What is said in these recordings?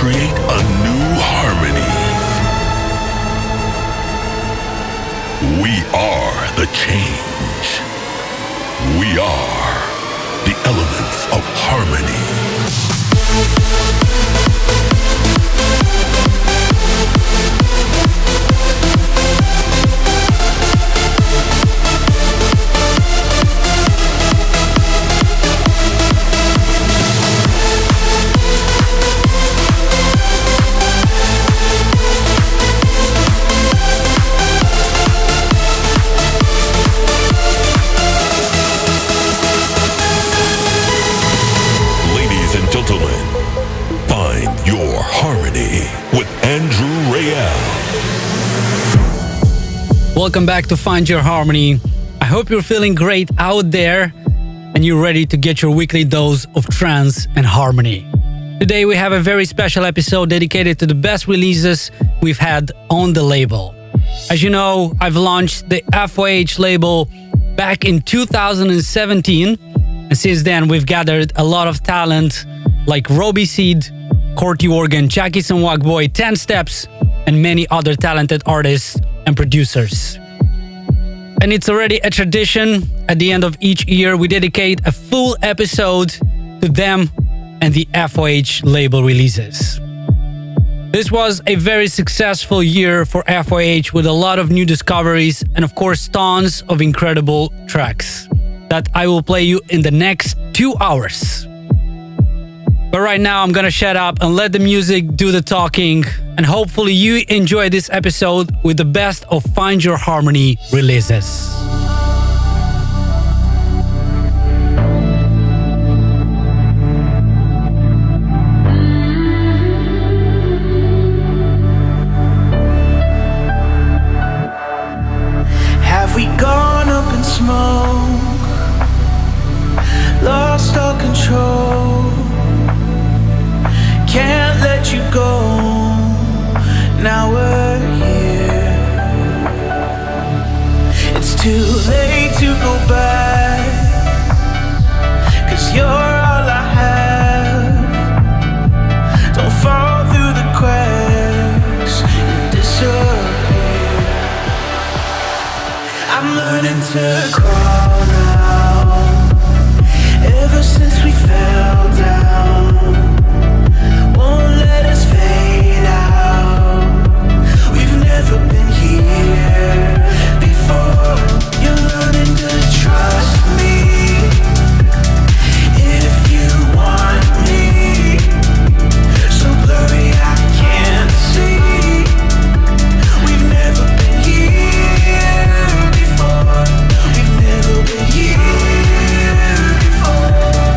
create a new harmony. We are the change. We are the elements of harmony. Welcome back to Find Your Harmony. I hope you're feeling great out there and you're ready to get your weekly dose of trance and harmony. Today we have a very special episode dedicated to the best releases we've had on the label. As you know, I've launched the FYH label back in 2017, and since then we've gathered a lot of talent like Roby Seed, Corti Organ, Jackie Sanwak Boy, 10 Steps, and many other talented artists and producers. And it's already a tradition. At the end of each year, we dedicate a full episode to them and the FYH label releases. This was a very successful year for FYH with a lot of new discoveries and of course tons of incredible tracks that I will play you in the next 2 hours. But right now I'm gonna shut up and let the music do the talking, and hopefully you enjoy this episode with the best of Find Your Harmony releases. Have we gone up in smoke, lost all control? Can't let you go, now we're here. It's too late to go back, 'cause you're all I have. Don't fall through the cracks and disappear. I'm learning to crawl now, ever since we fell down. Won't let us fade out. We've never been here before. You're learning to trust me if you want me. So blurry I can't see. We've never been here before. We've never been here before.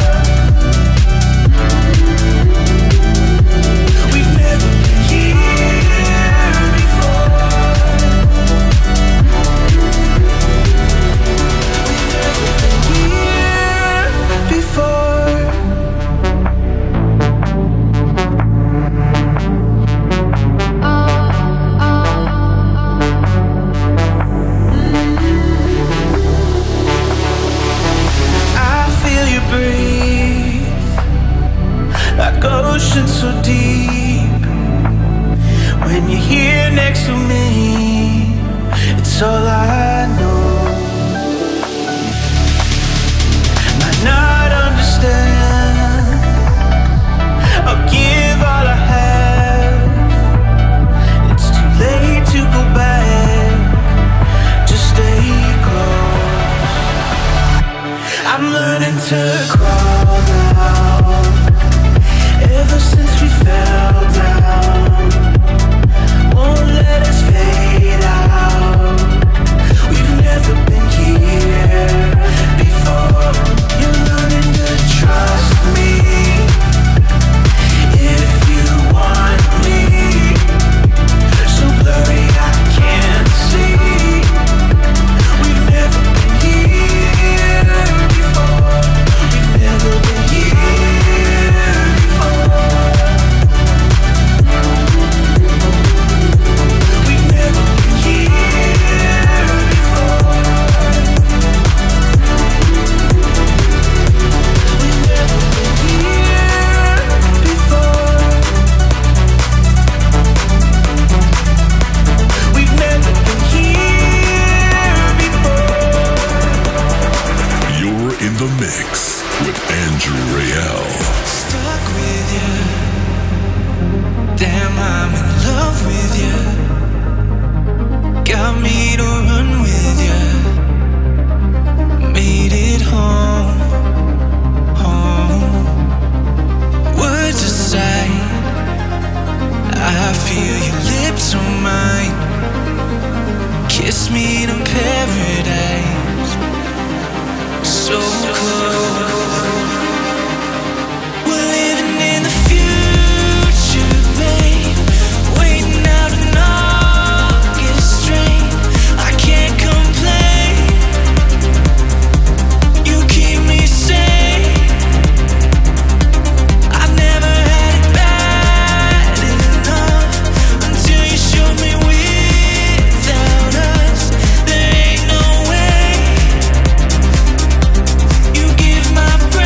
Ocean so deep, when you're here next to me, it's all I know. Might not understand, I'll give all I have. It's too late to go back, just stay close. I'm learning to crawl now, ever since we fell down. Won't let us fade out. I feel your lips on mine. Kiss me in paradise. So close. We're living in the future, babe. Waiting out an August rain. I can't complain. You keep me sane. I've never had it bad enough until you showed me without us there ain't no way. You give my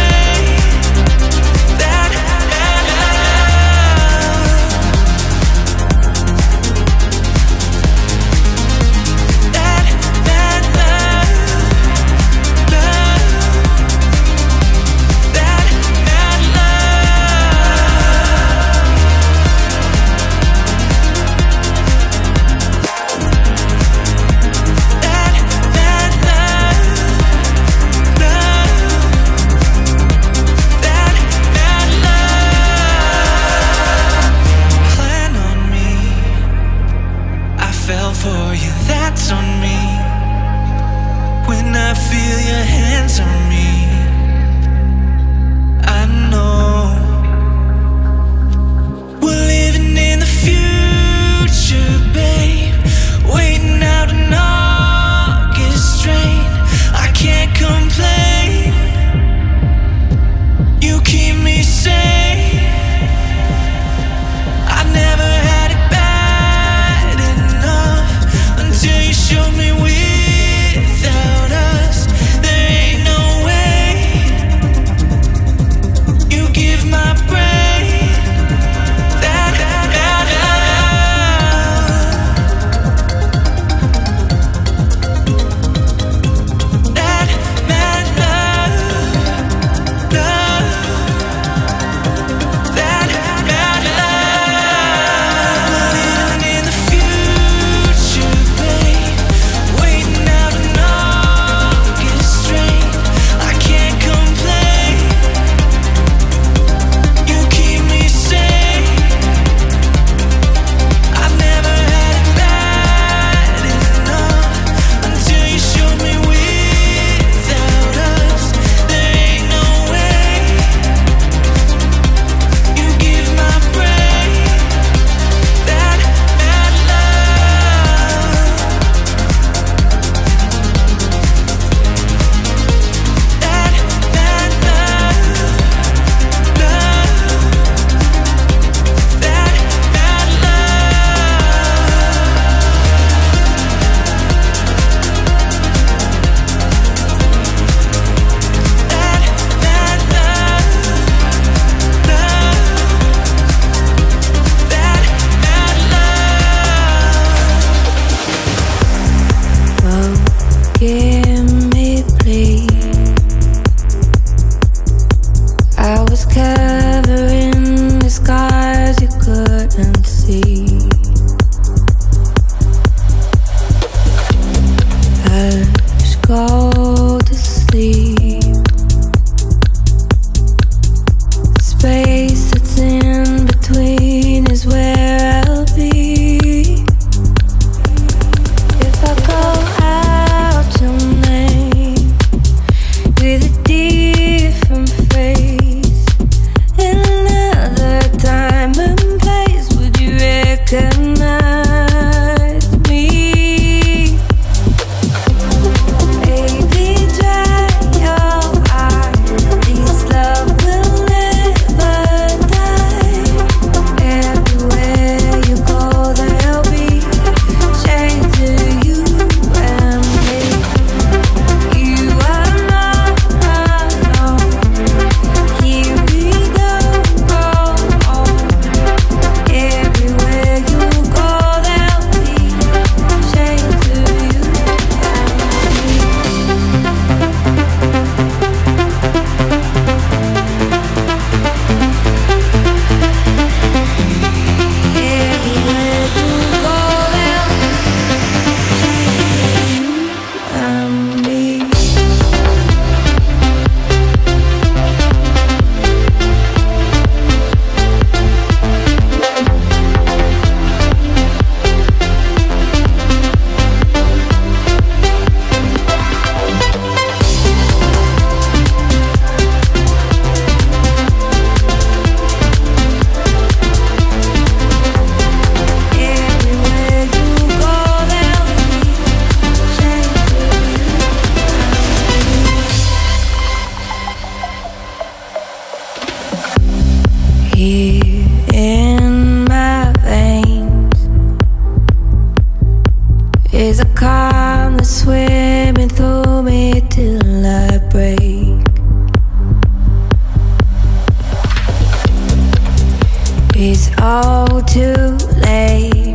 too late.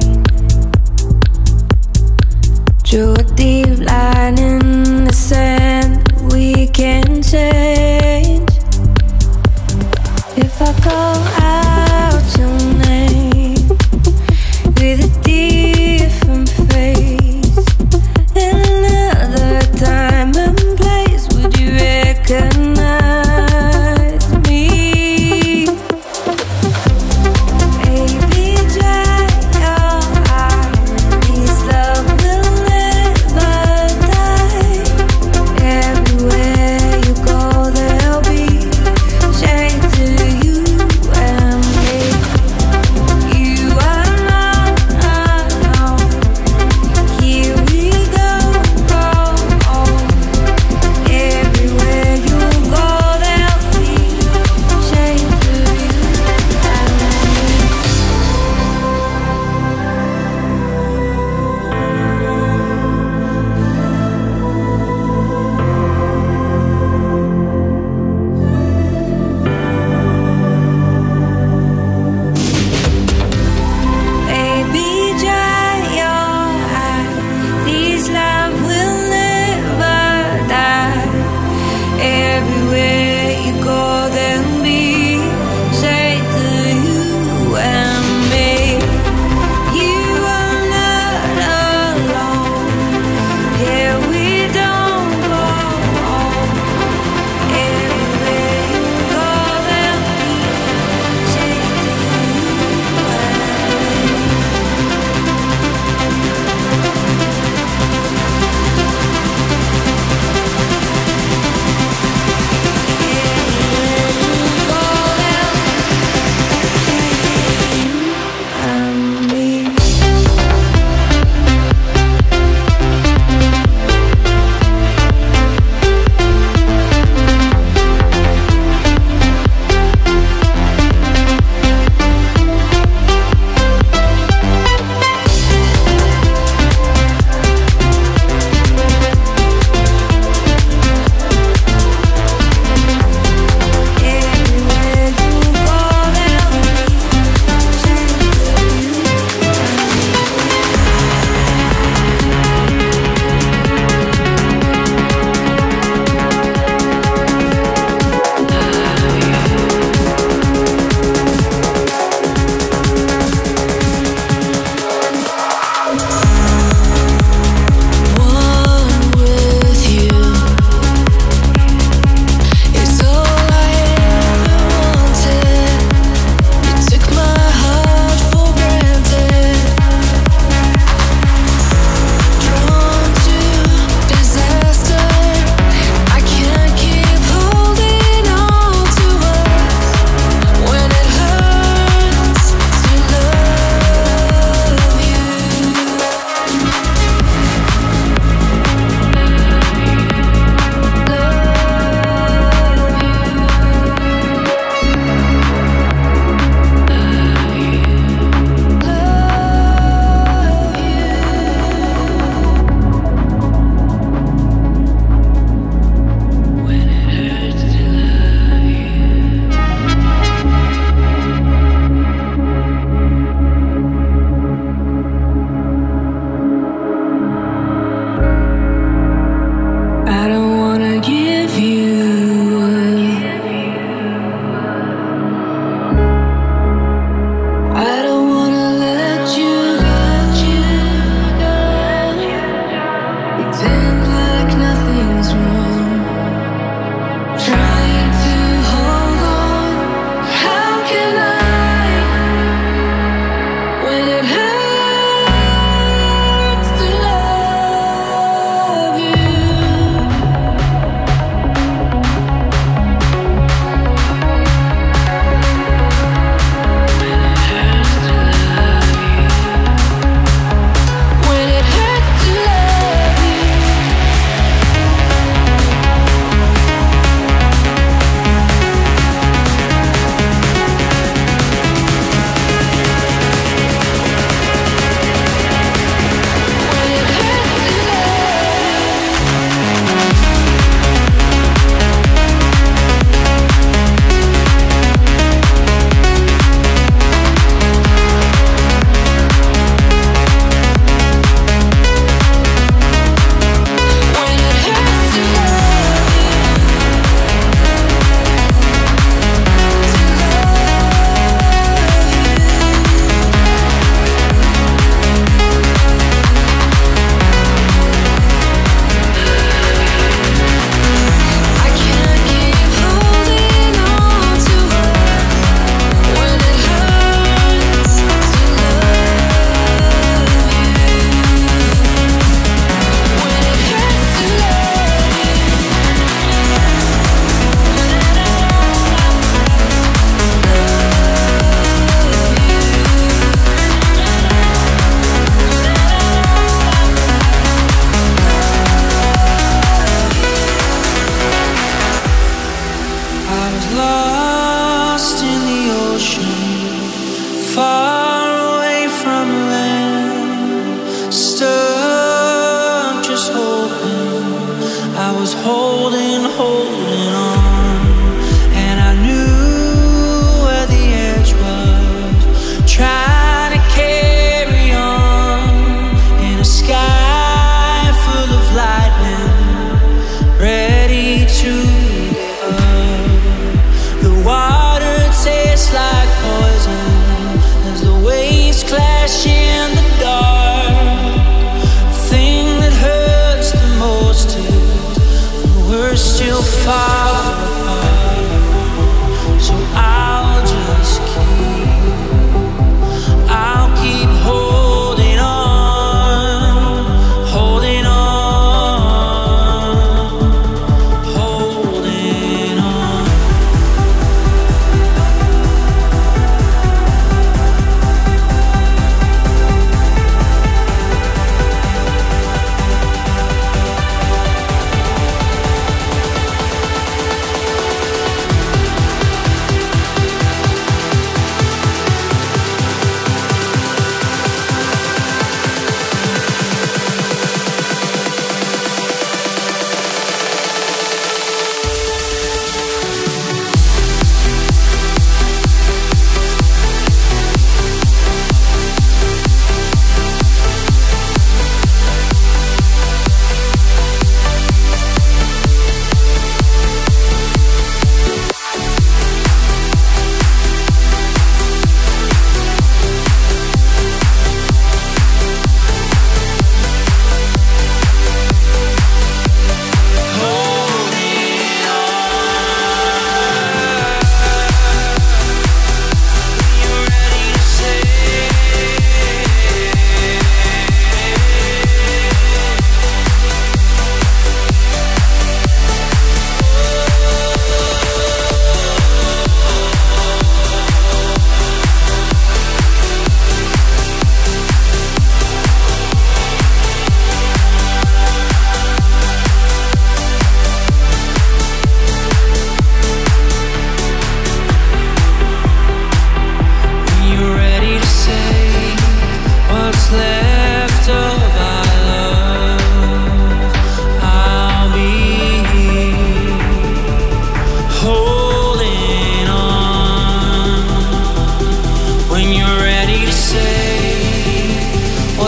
Drew a deep line in the sand that we can change. If I call out your name with a different face, in another time and place, would you recognize me? Baby, just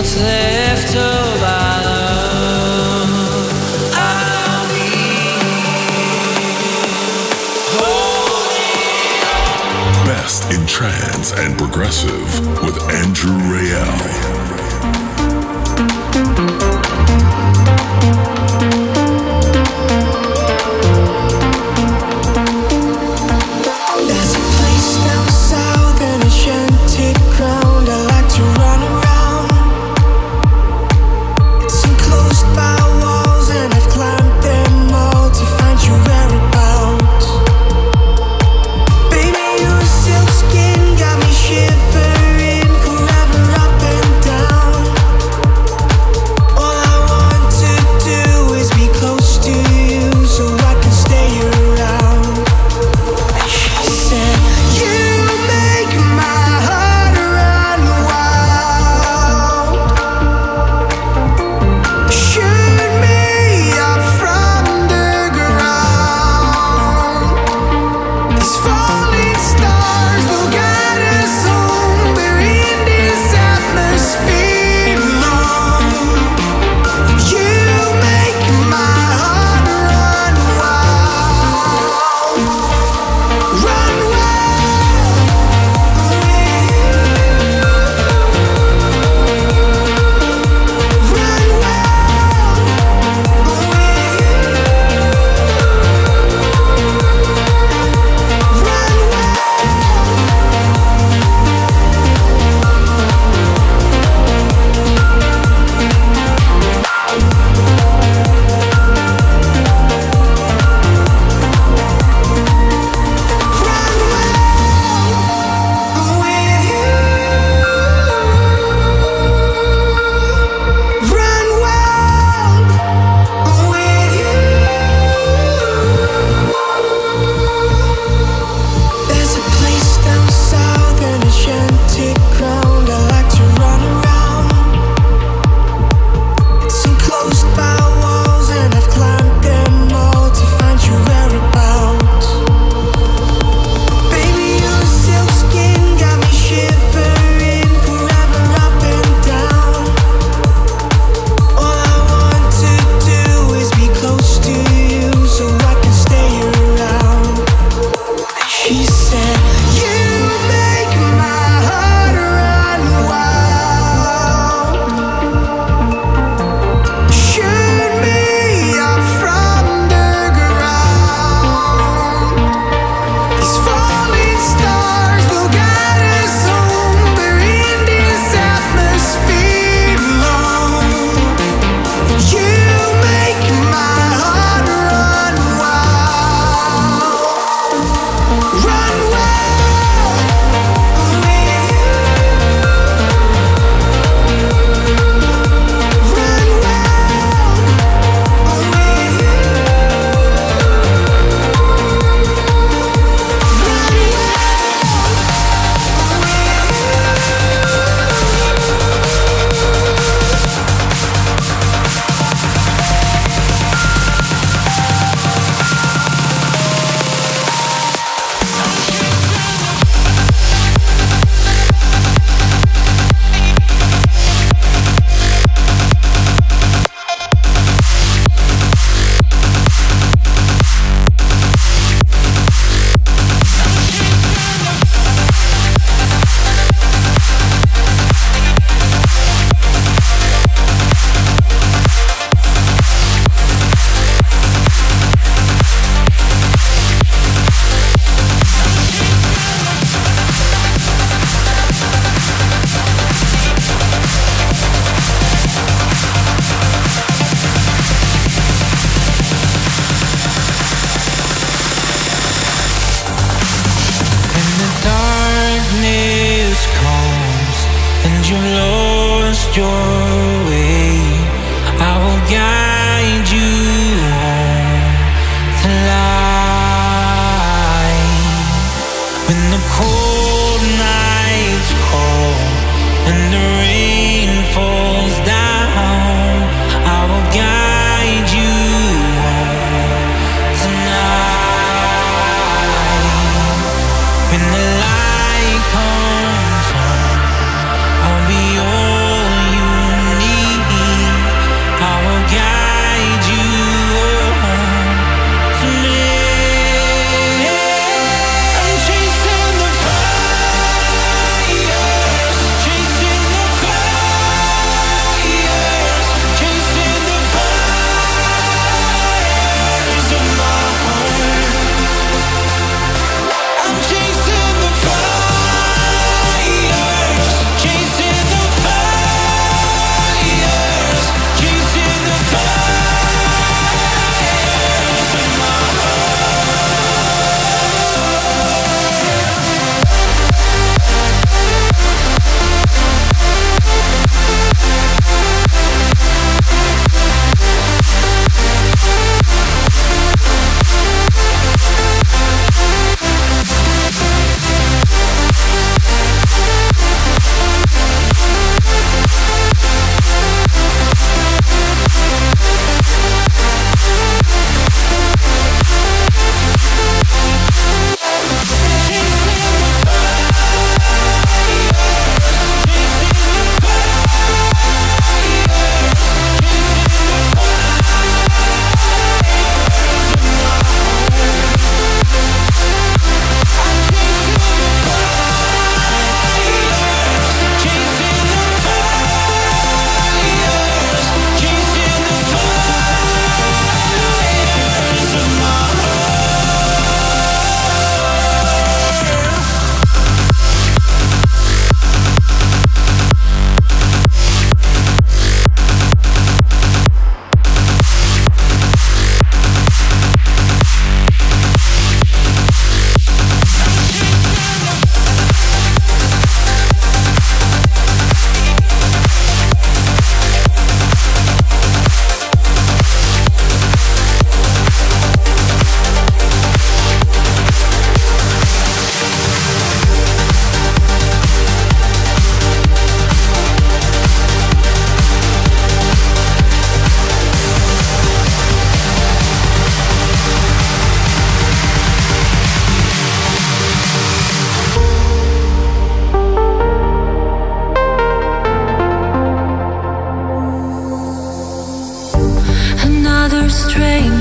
what's left of our love. I'll be holding Best in trance and progressive with Andrew Rayel. There's a place down south and a shanty ground I like to run around. It's enclosed by walls and I've climbed them all to find you whereabouts. Baby, your silk skin got me shivering forever up and down. All I want to do is be close to you so I can stay around. She said, you make my heart run wild. Shoot me up from the ground. These falling stars will guide us home. We're in this atmosphere alone. You make my heart run wild. Run There's a place down south and a shanty ground I like to run around. It's enclosed by walls and I've climbed them all to find you whereabouts. Baby, your silk skin got me shivering forever up and down. All I want to do is be close to you so I can stay around. She said, you make my heart run wild. Shoot me up from the ground. These falling stars will guide us home. We're in this atmosphere alone. You make my heart run wild. Run you lost your way, I will guide you home to light. When the cold nights call and the rain falls down, I will guide you home tonight. When the light comes on, I'll be all you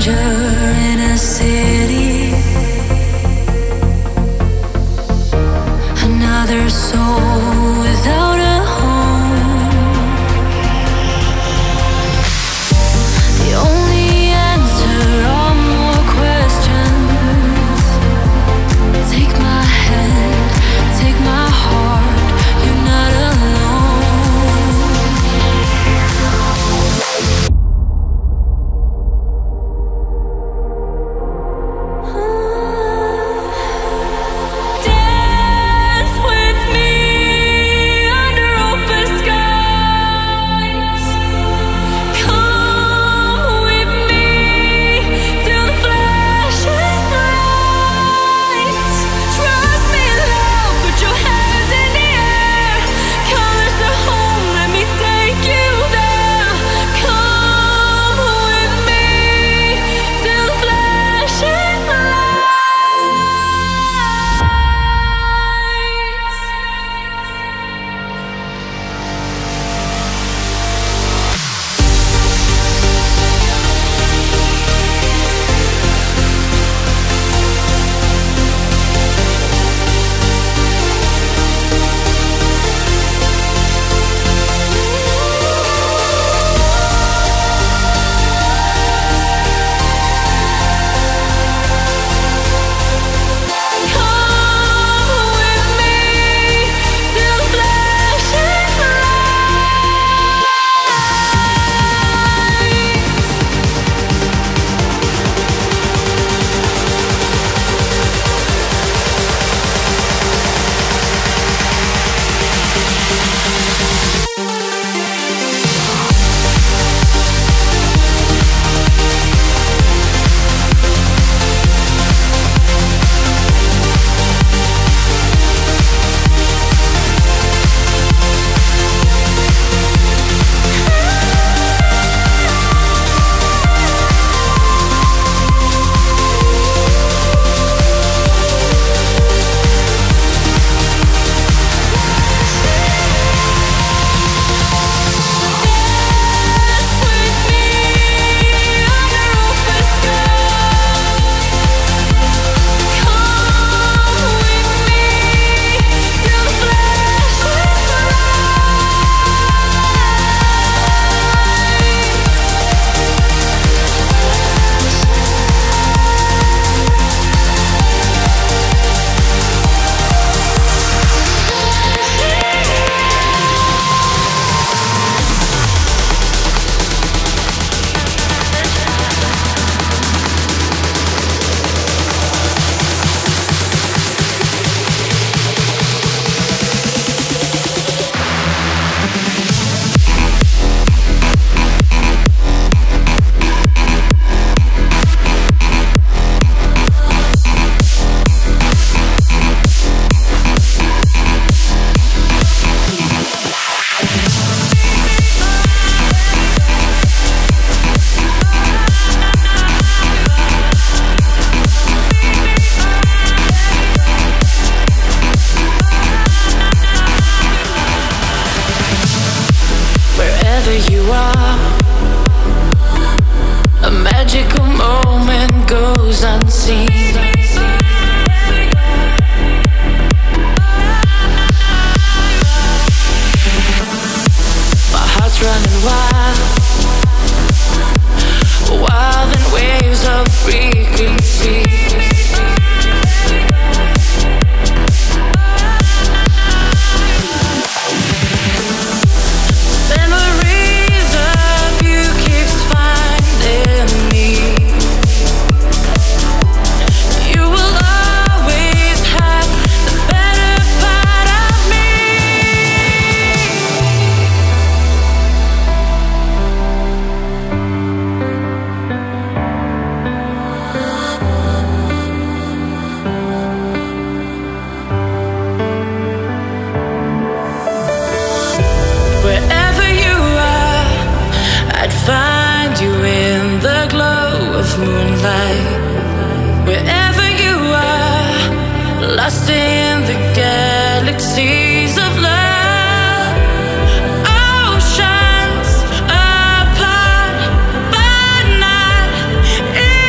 stranger in a city, another soul without a home. The only answer are more questions. Take my hand, take my heart, you're not alone. Dance with me under open skies. Come with me till the flashing lights. Trust me, love, put your hands in the air. Colors are home, let me take you there. Come with me till the flashing lights. Come with me till the flashing lights. Dance with me under open skies. Come with me till the flashing wherever you are, a magical moment goes unseen. My heart's running wild, wild in waves of frequency. Memories of you keeps finding me. You will always have the better part of me. Wherever you are, I'd find you in the glow of moonlight. Wherever you are, lost in the galaxies of love. Oceans apart, but not in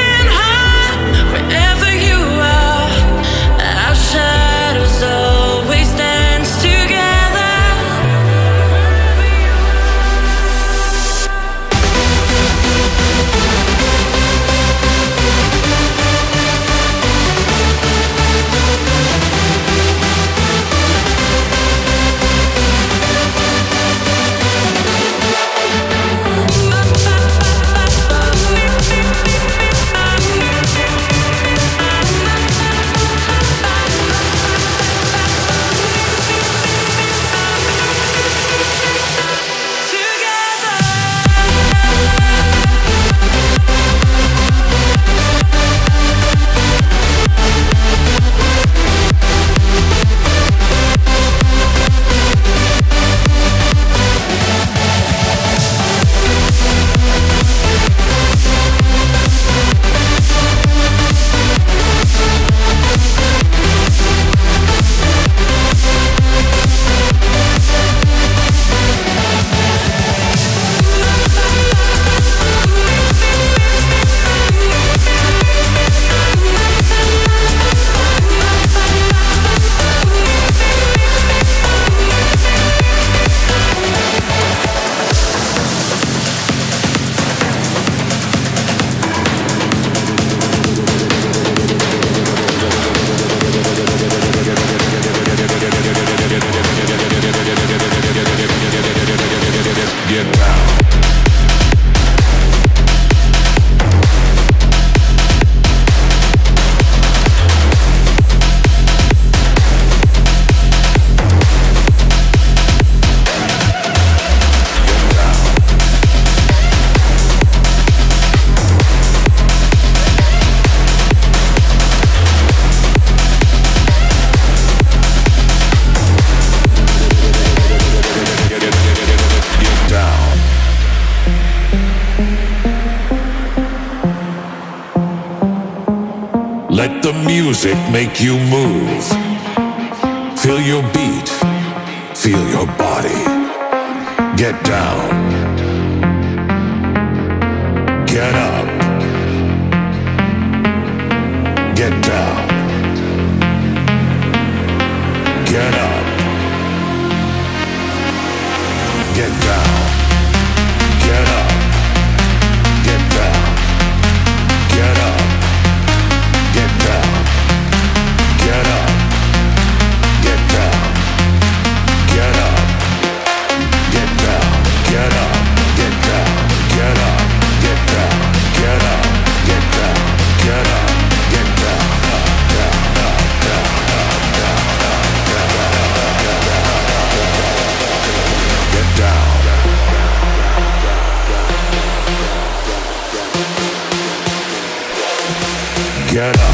music make you move. Feel your beat, feel your body. Get down, get up, get down, get up, get down, get up, get down, get up, get down, get up, get down, get up, get down, get up, get down, get up, get down, get up, get down, get up, get down, get down. Get up.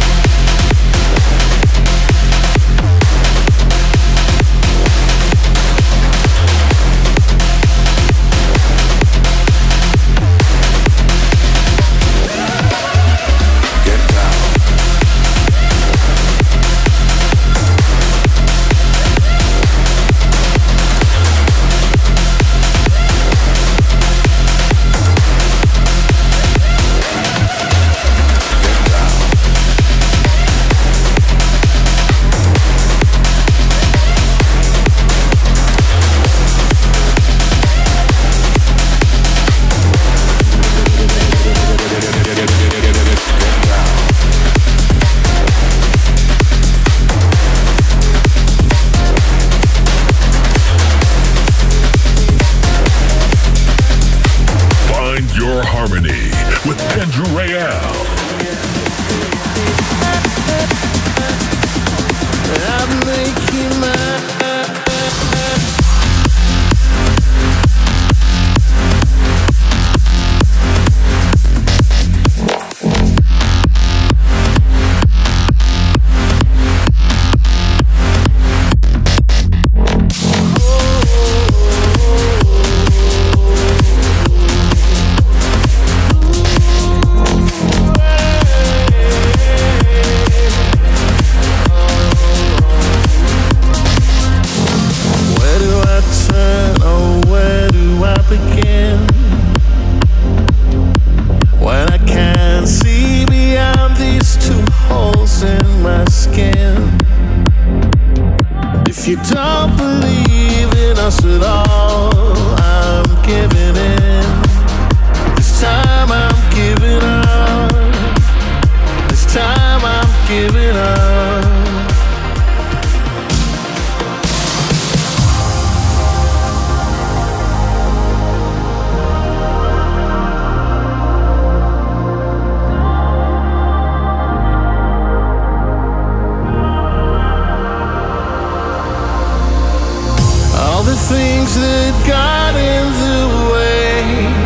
Your harmony with Andrew Rayel. I'm making you don't believe in us at all, I'm giving in. This time I'm giving up. This time I'm giving up. Things that got in the way,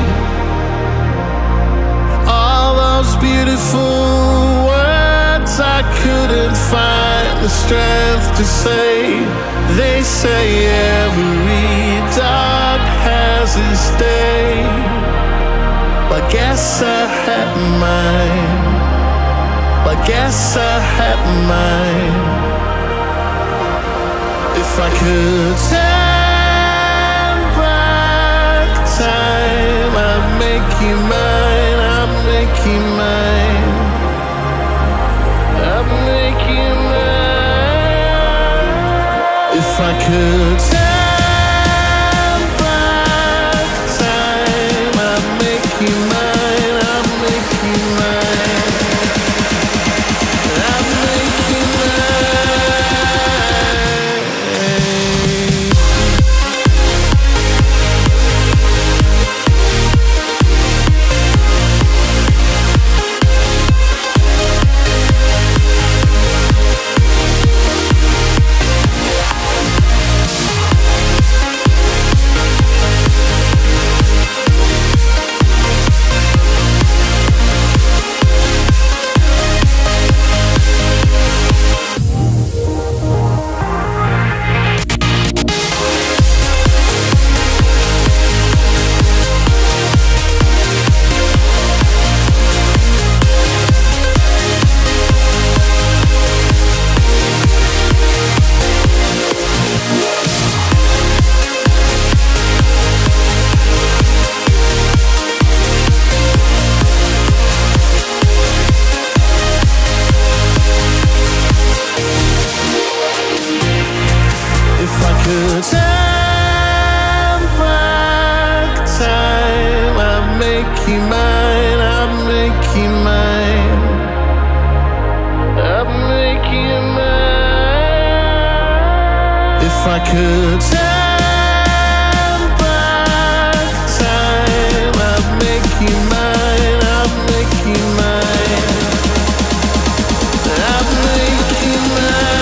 all those beautiful words I couldn't find the strength to say. They say every dark has its day. I guess I had mine. I guess I had mine. If I could time, I'd make you mine, I'd make you mine, I'd make you mine. If I could turn back time, I'd make you mine, I'd make you mine, I'd make you mine. you mine, I'd make you mine. I'd make you mine. If I could turn back time, I'd make you mine, I'd make you mine. I'd make you mine.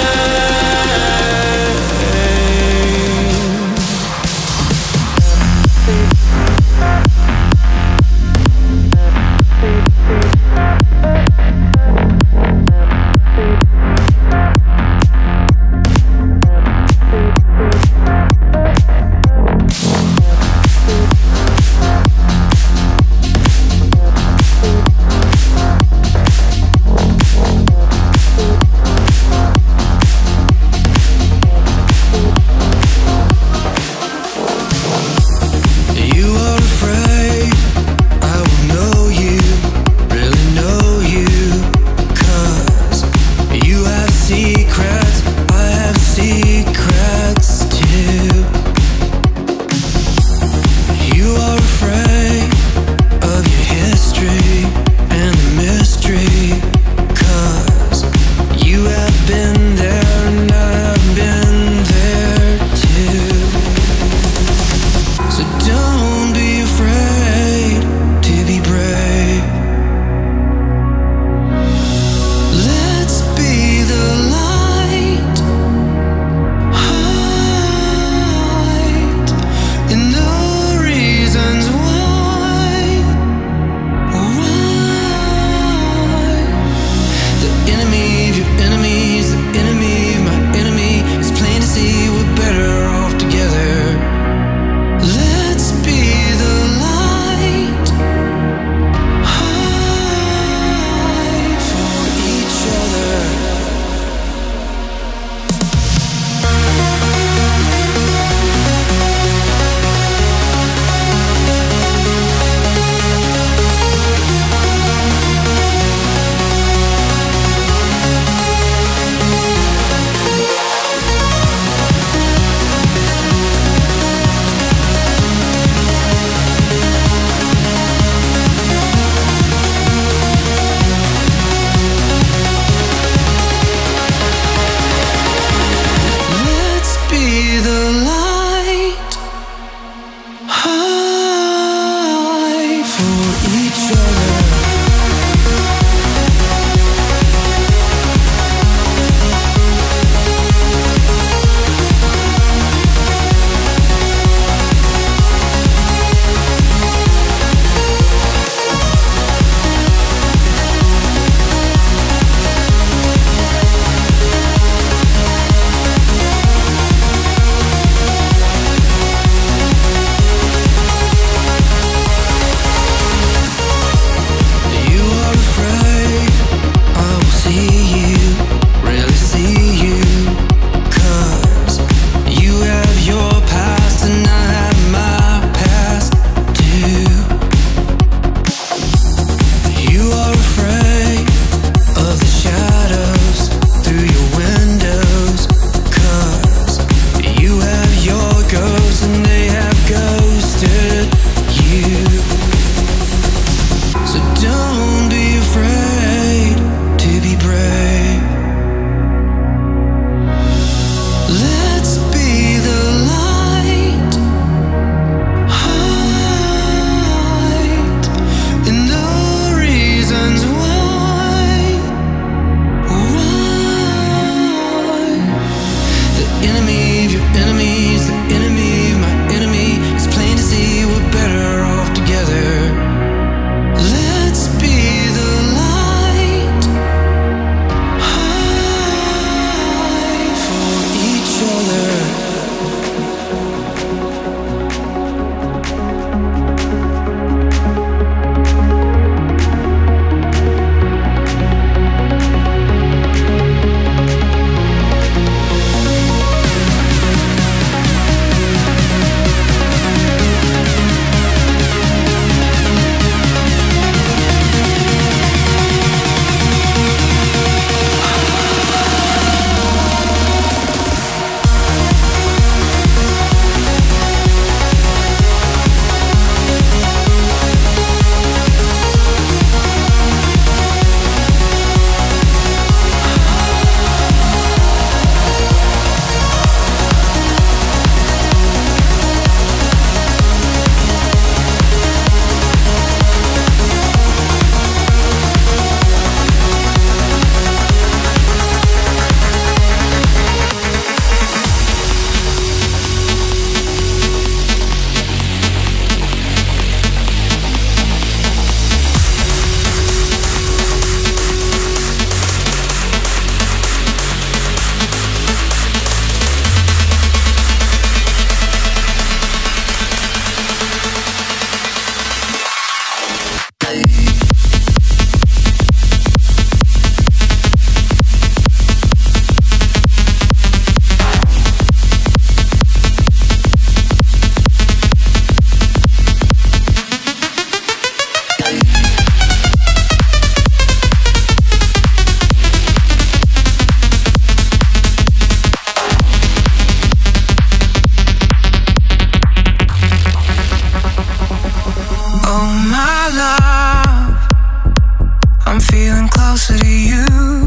my love, I'm feeling closer to you.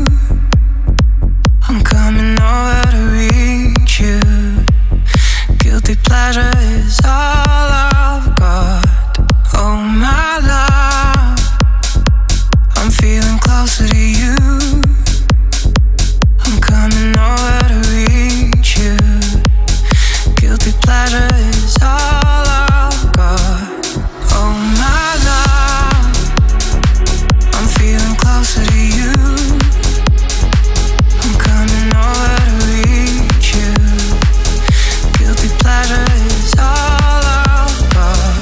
I'm coming over to reach you. Guilty pleasure is all I've got. Oh my love, I'm feeling closer to you. I'm coming over to reach you. Guilty pleasure is all I've got. Oh my love, I'm feeling closer to you. I'm coming over to reach you. Guilty pleasure is all I've got.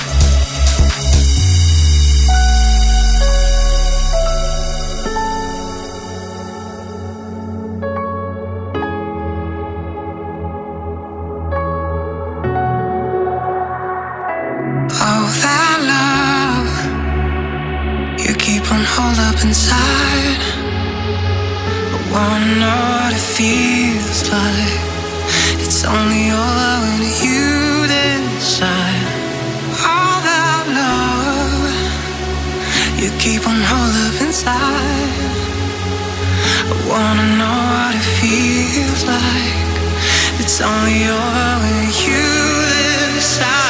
Oh, that love you keep on hold up inside. I wanna know what it feels like. It's only over when you decide. All that love you keep on hold up inside. I wanna know what it feels like. It's only over when you decide.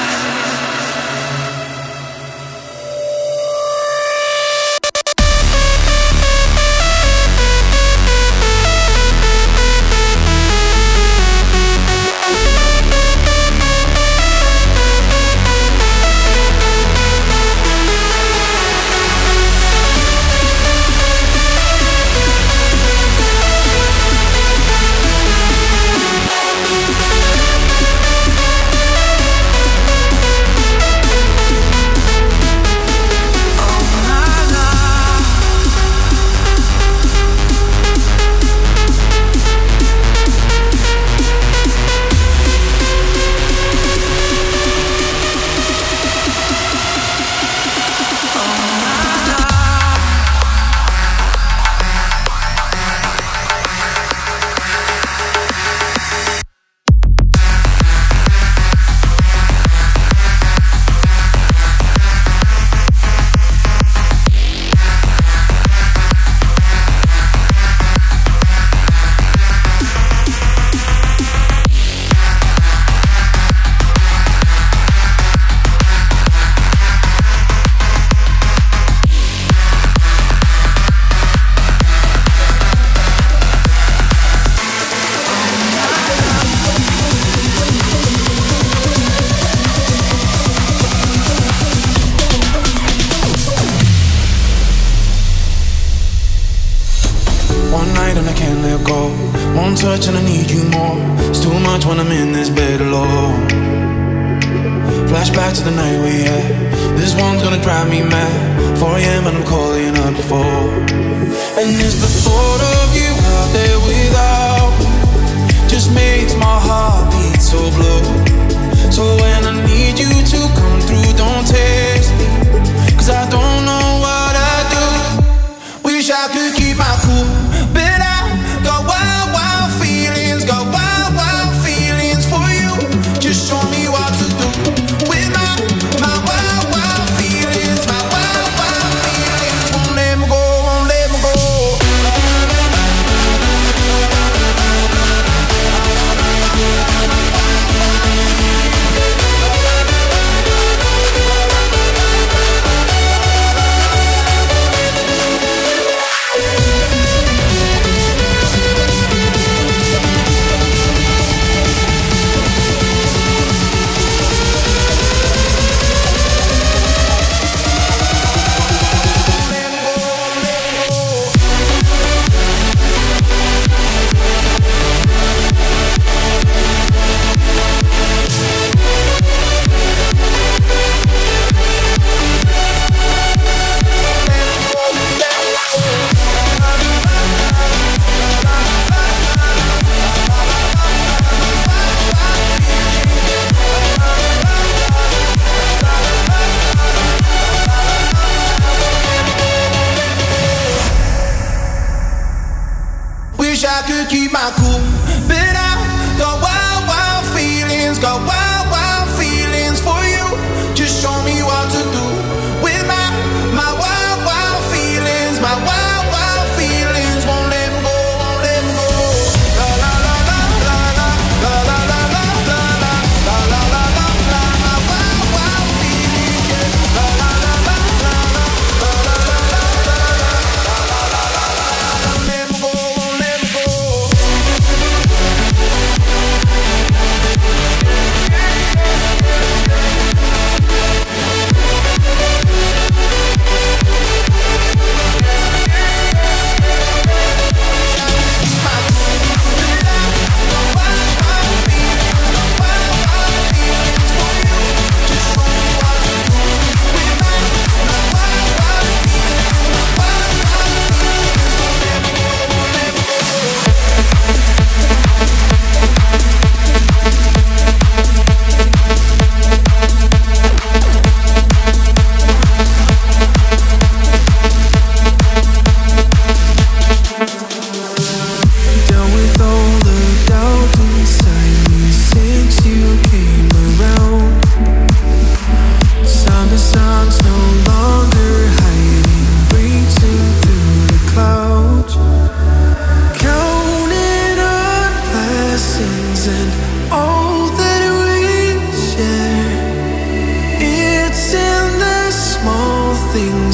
One night and I can't let go. One touch and I need you more. It's too much when I'm in this bed alone. Flashback to the night we had. This one's gonna drive me mad. 4 AM and I'm calling up the phone. And it's the thought of you out there without me just makes my heart beat so blue. So when I need you to come through, don't text me, 'cause I don't know what I do. Wish I could keep my cool, but I got wild, wild feelings, got wild, wild feelings for you. Just show me what to do with my wild, wild feelings, my wild, wild feelings. Won't let me go, won't let me go.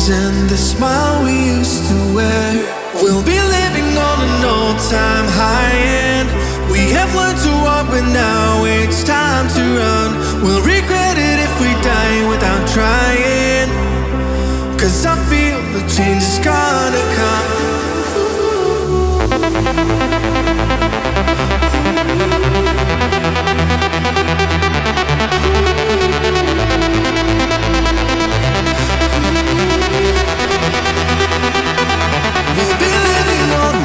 and the smile we used to wear. We'll be living on an all-time high, and we have learned to walk, but now it's time to run. We'll regret it if we die without trying, 'cause I feel the change is gonna come. We'll be living on.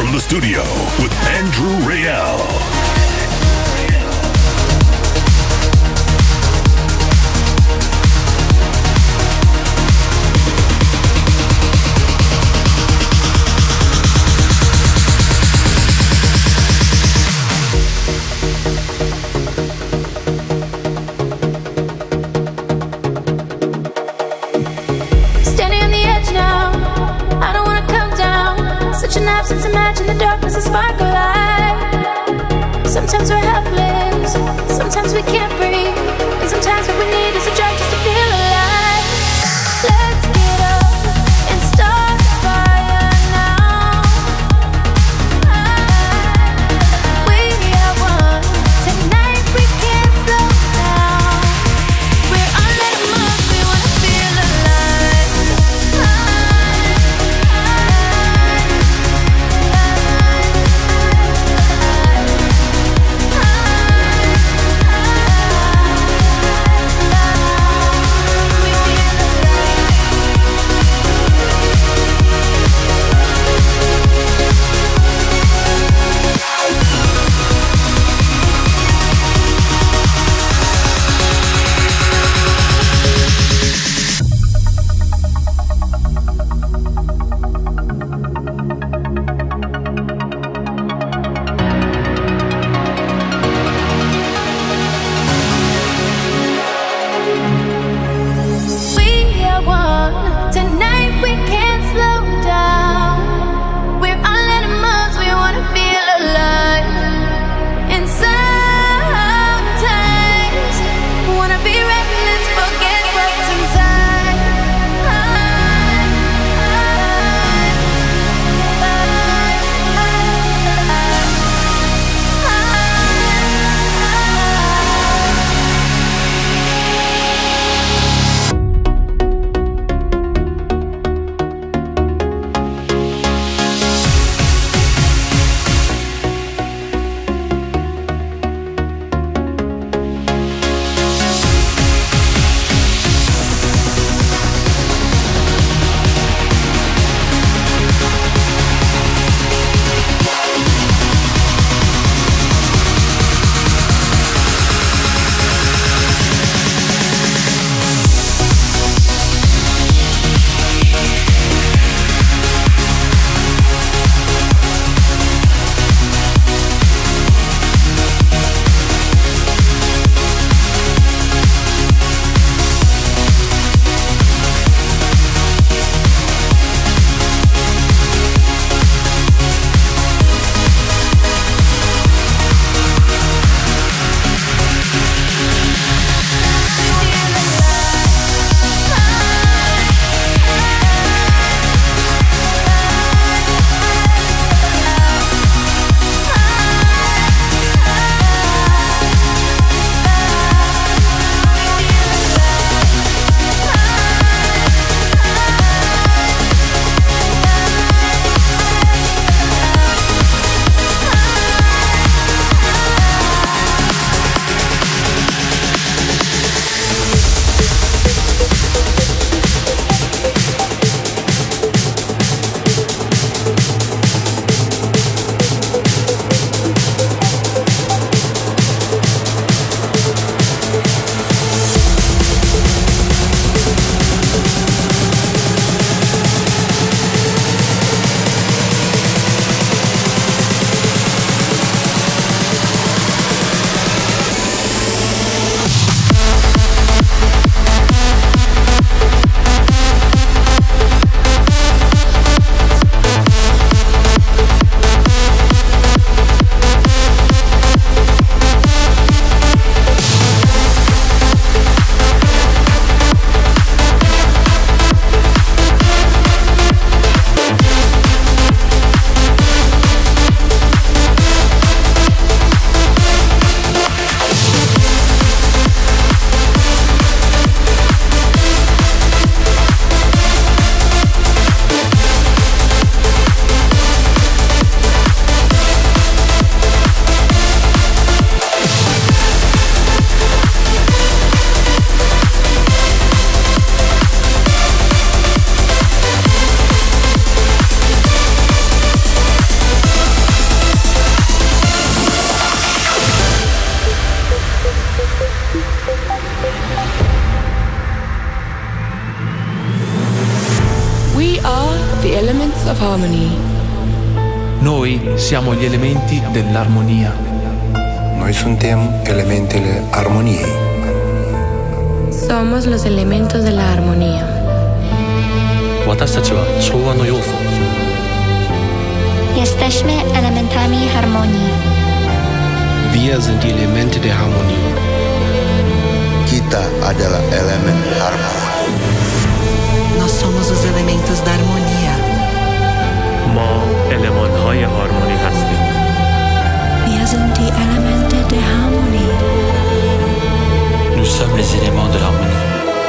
from the studio with Andrew Rayel. Absence, imagine the darkness, a spark of light. Sometimes we're helpless, sometimes we can't breathe, and sometimes what we need is a drug just to feel alive. Let's get up and start the fire now. We are one, tonight we can't slow down. We're on that move, we wanna feel alive. of harmony. Noi siamo gli elementi dell'armonia. Noi suntem elementele armoniei. Somos los elementos de la armonía. 私たちは調和の要素。 Jesteśmy elementami harmonii. Wir sind die Elemente der Harmonie. Kita adalah elemen harmoni. Nós somos os elementos da harmonia. ما المان‌های هارمونی هستیم. Wir sind die Elemente der Harmonie. Nous sommes les éléments de l'harmonie.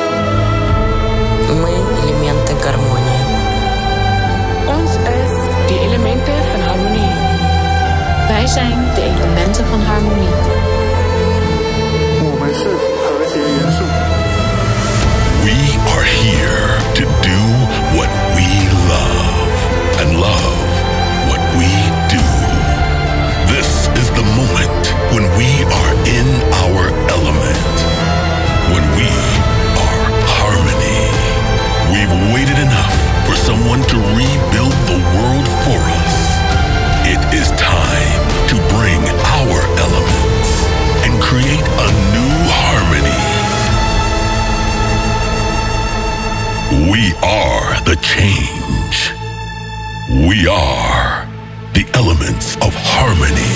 Мы элементы гармонии. Ons is die elementen van harmonie. Wij zijn de elementen van harmonie. 我们是和谐元素。 We are here to do what we love and love what we do. This is the moment when we are in our element, when we are harmony. We've waited enough for someone to rebuild the world for us. It is time to bring our elements and create a new harmony. We are the change. We are the elements of harmony.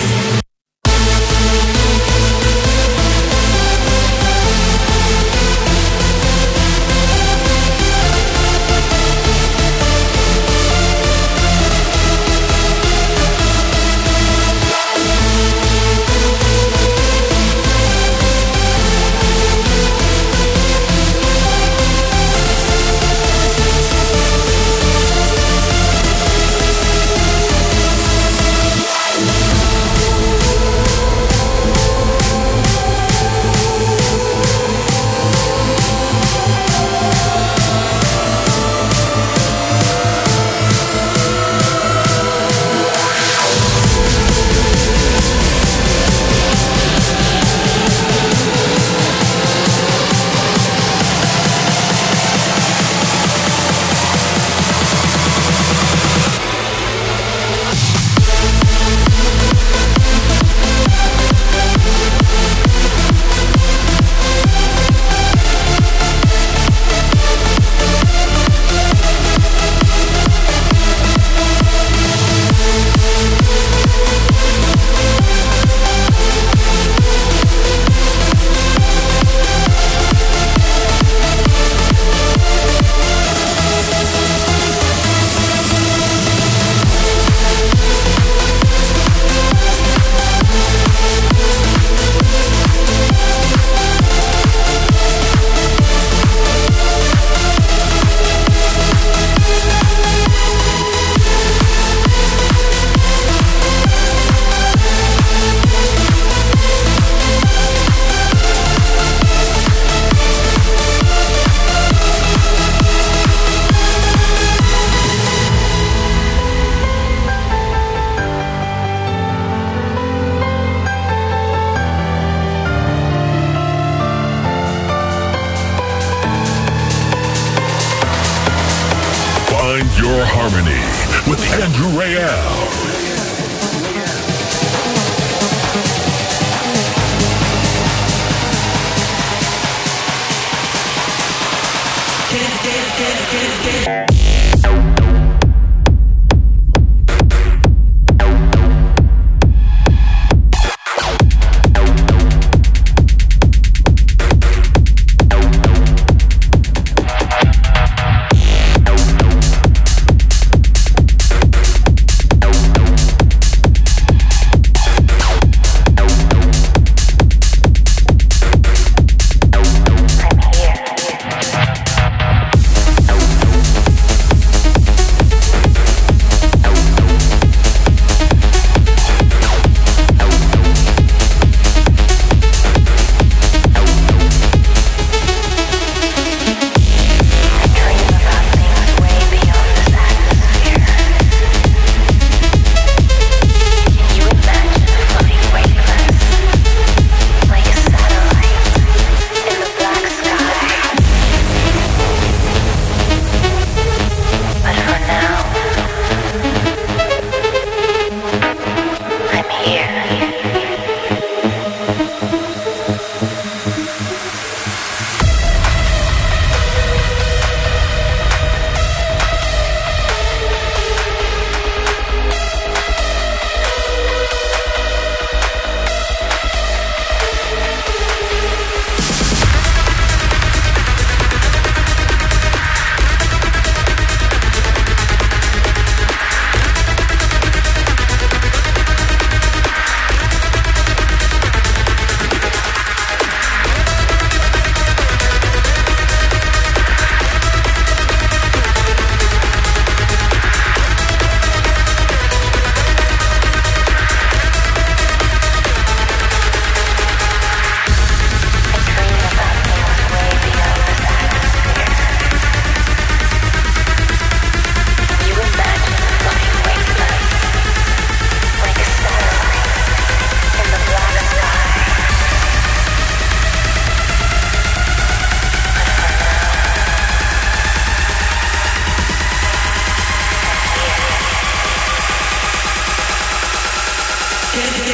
Find your harmony with Andrew Rayel.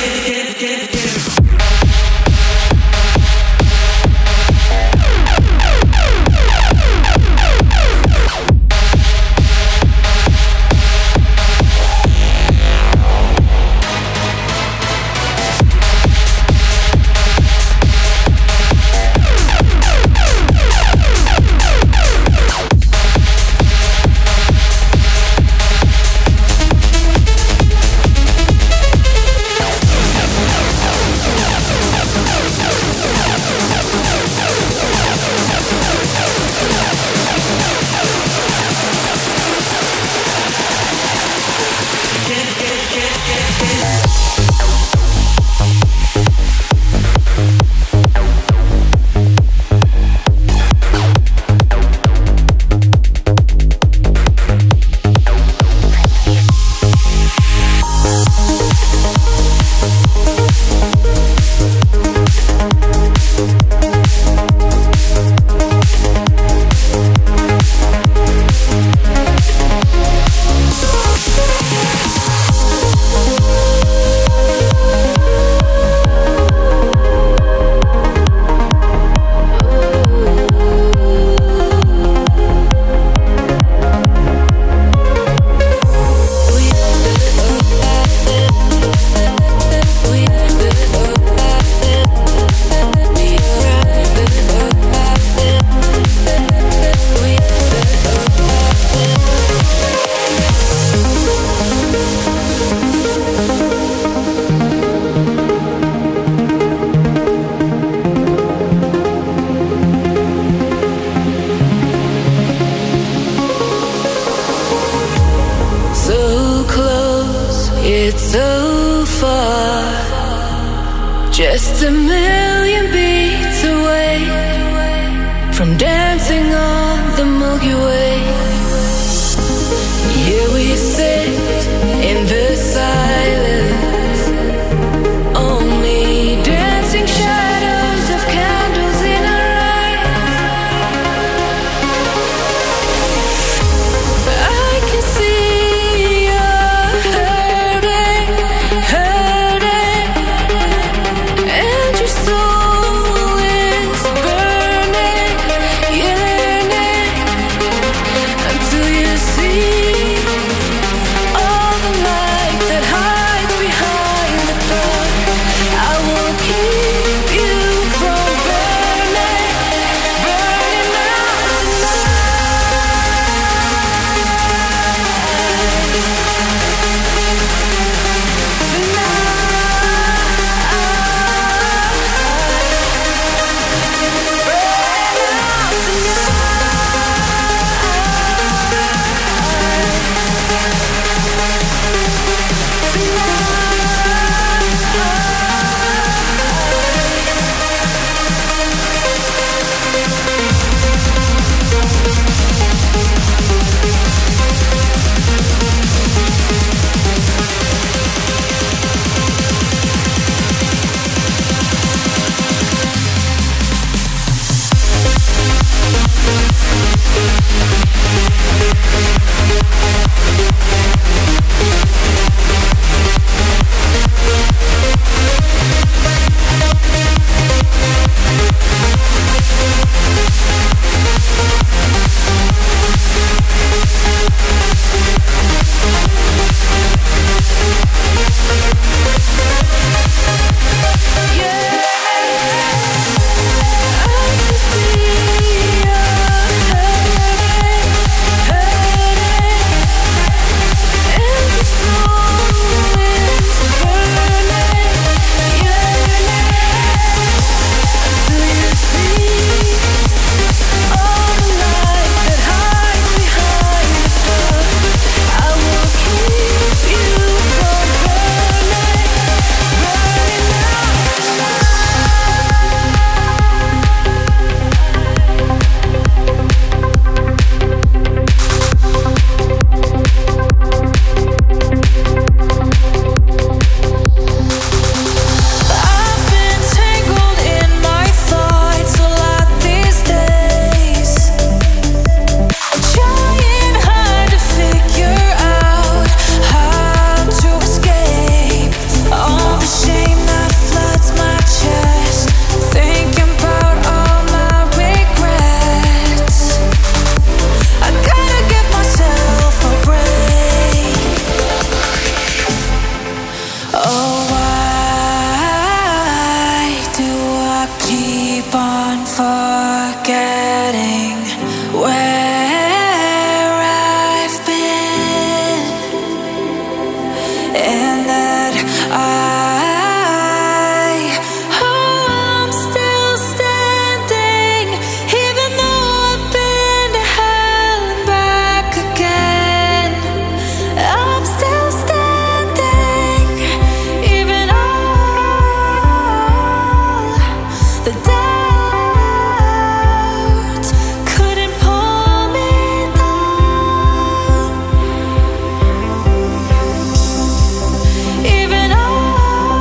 so far, just a million beats away from dancing on the Milky Way. Here we sit in the silence, only dancing shadows of candles in our eyes. I can see you're hurting, and your soul is burning, yearning. and that I'm still standing, even though I've been to hell and back again. I'm still standing, even all the doubts couldn't pull me down. Even all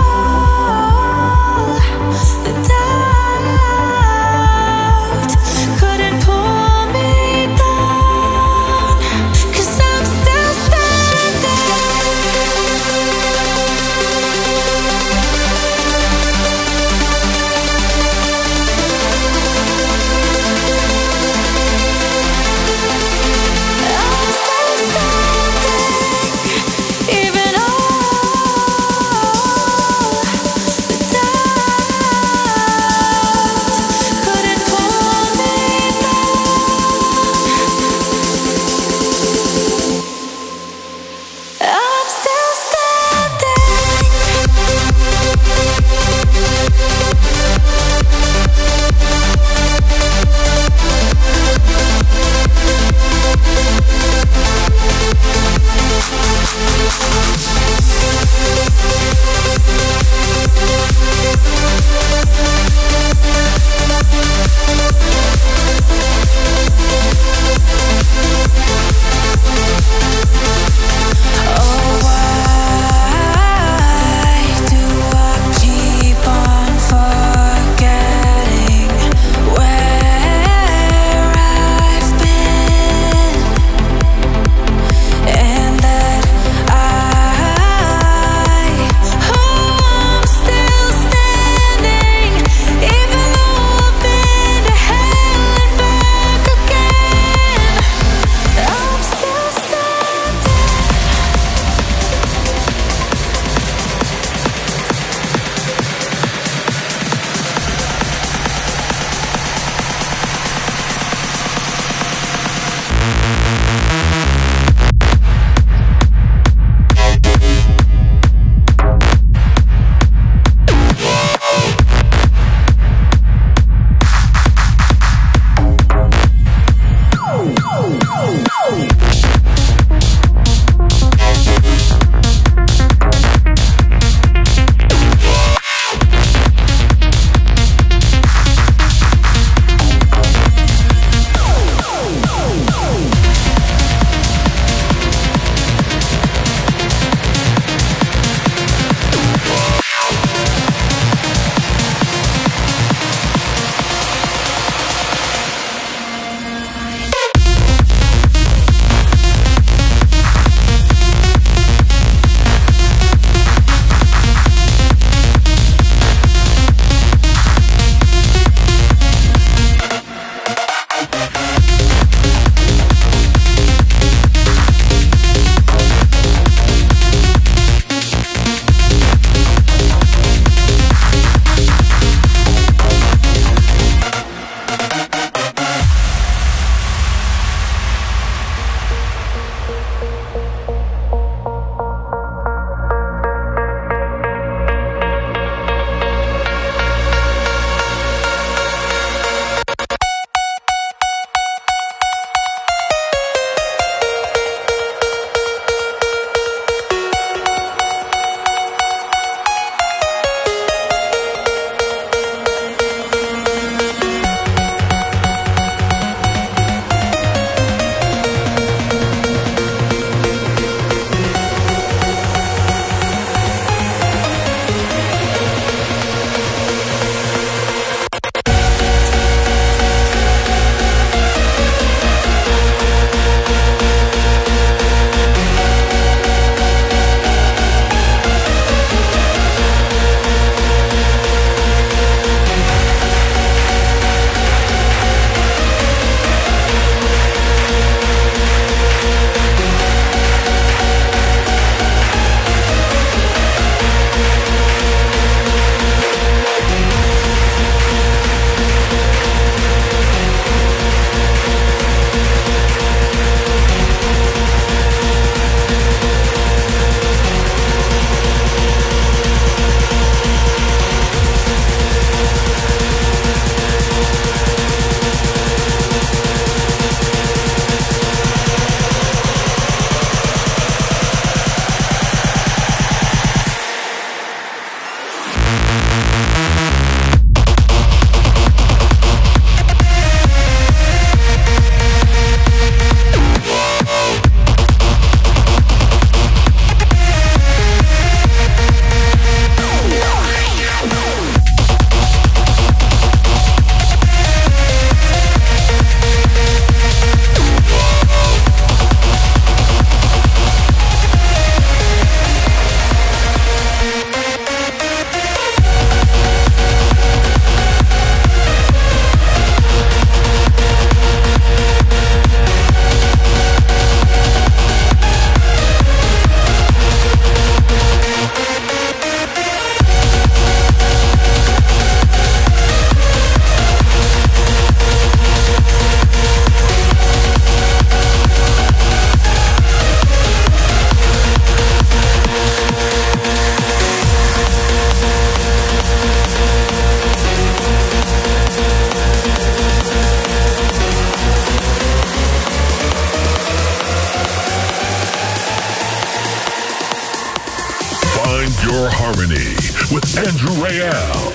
Find your harmony with Andrew Rayel.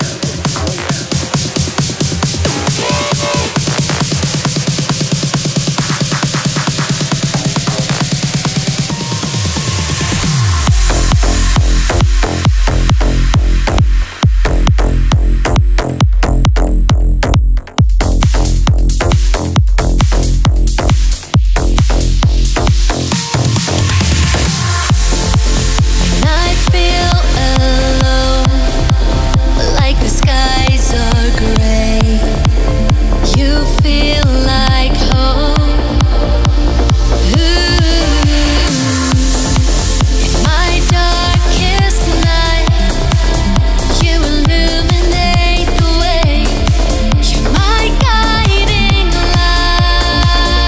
I feel alone, like the skies are gray. You feel like home. In my darkest night, you illuminate the way. You're my guiding light.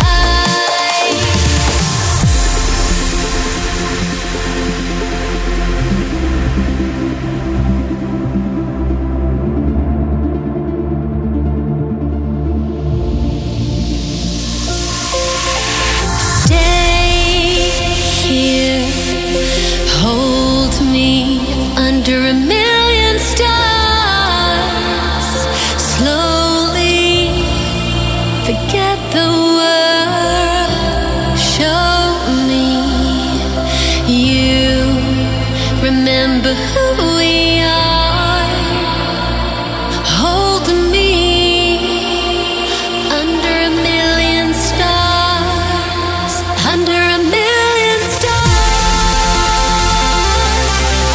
Stay here, hold me under a million stars. Slowly forget the world. Show me you remember who we are. Hold me under a million stars, under a million stars,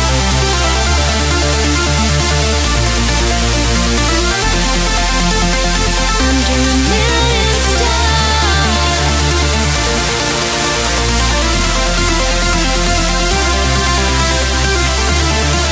under a million stars.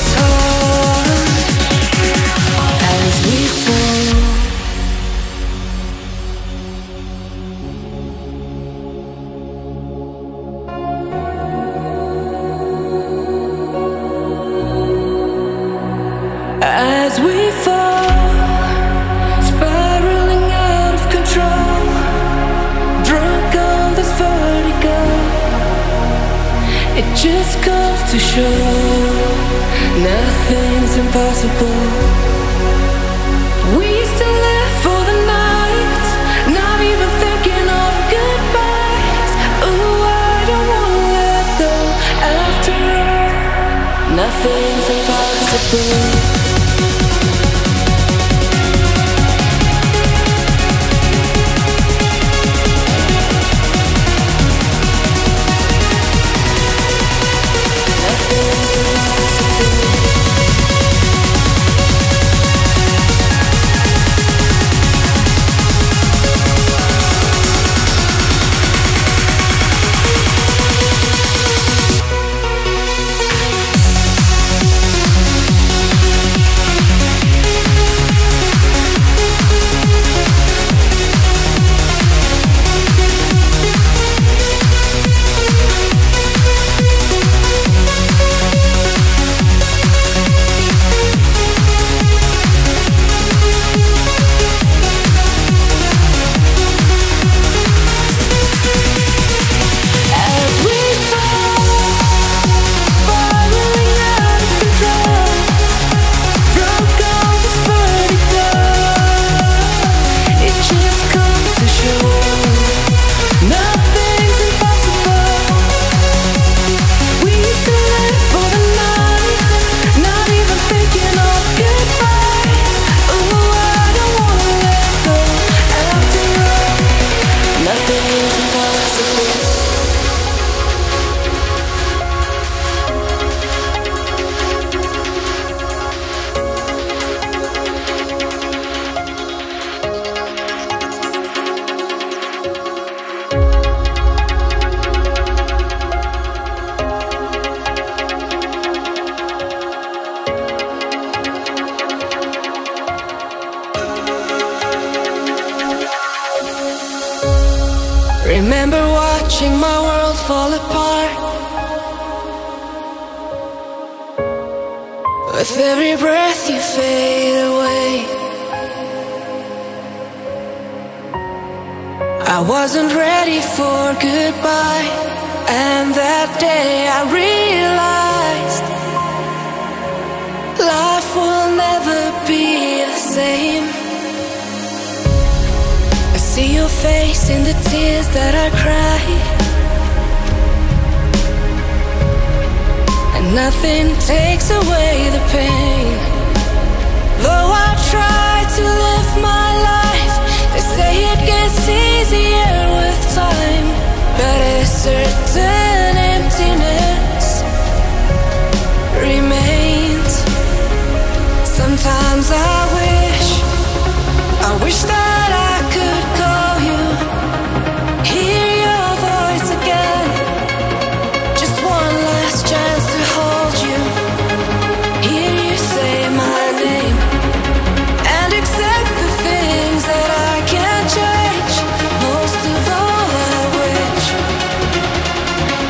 this heart as we fall. As we fall, spiraling out of control, drunk on this vertigo, it just goes to show nothing's impossible. We used to live for the night, not even thinking of goodbyes. Ooh, I don't wanna let go. After all, nothing's impossible. Remember watching my world fall apart. With every breath you fade away. I wasn't ready for goodbye, and that day I realized life will never be the same. I see your face in the tears that I cried, and nothing takes away the pain. Though I try to live my life, they say it gets easier with time, but a certain emptiness remains. Sometimes I wish that I could call you, hear your voice again. Just one last chance to hold you, hear you say my name, and accept the things that I can't change. Most of all I wish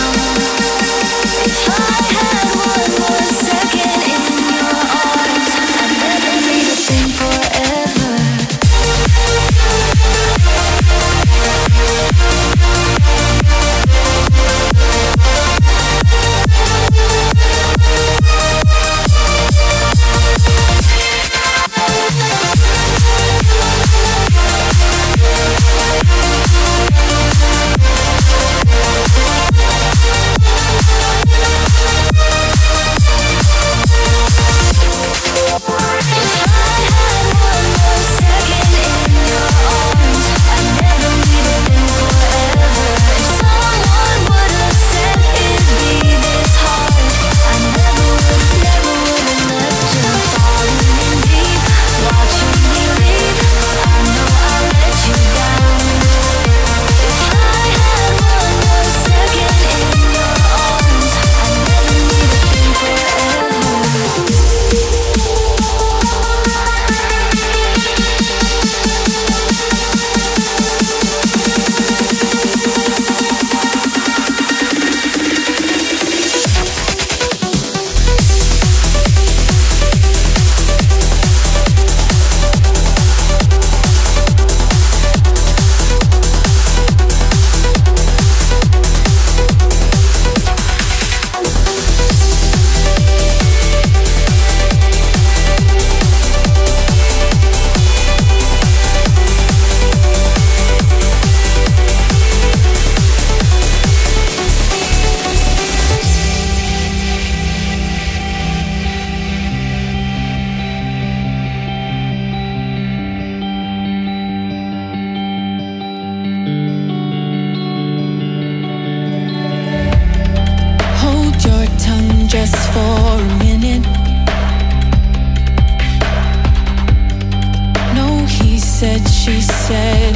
she said.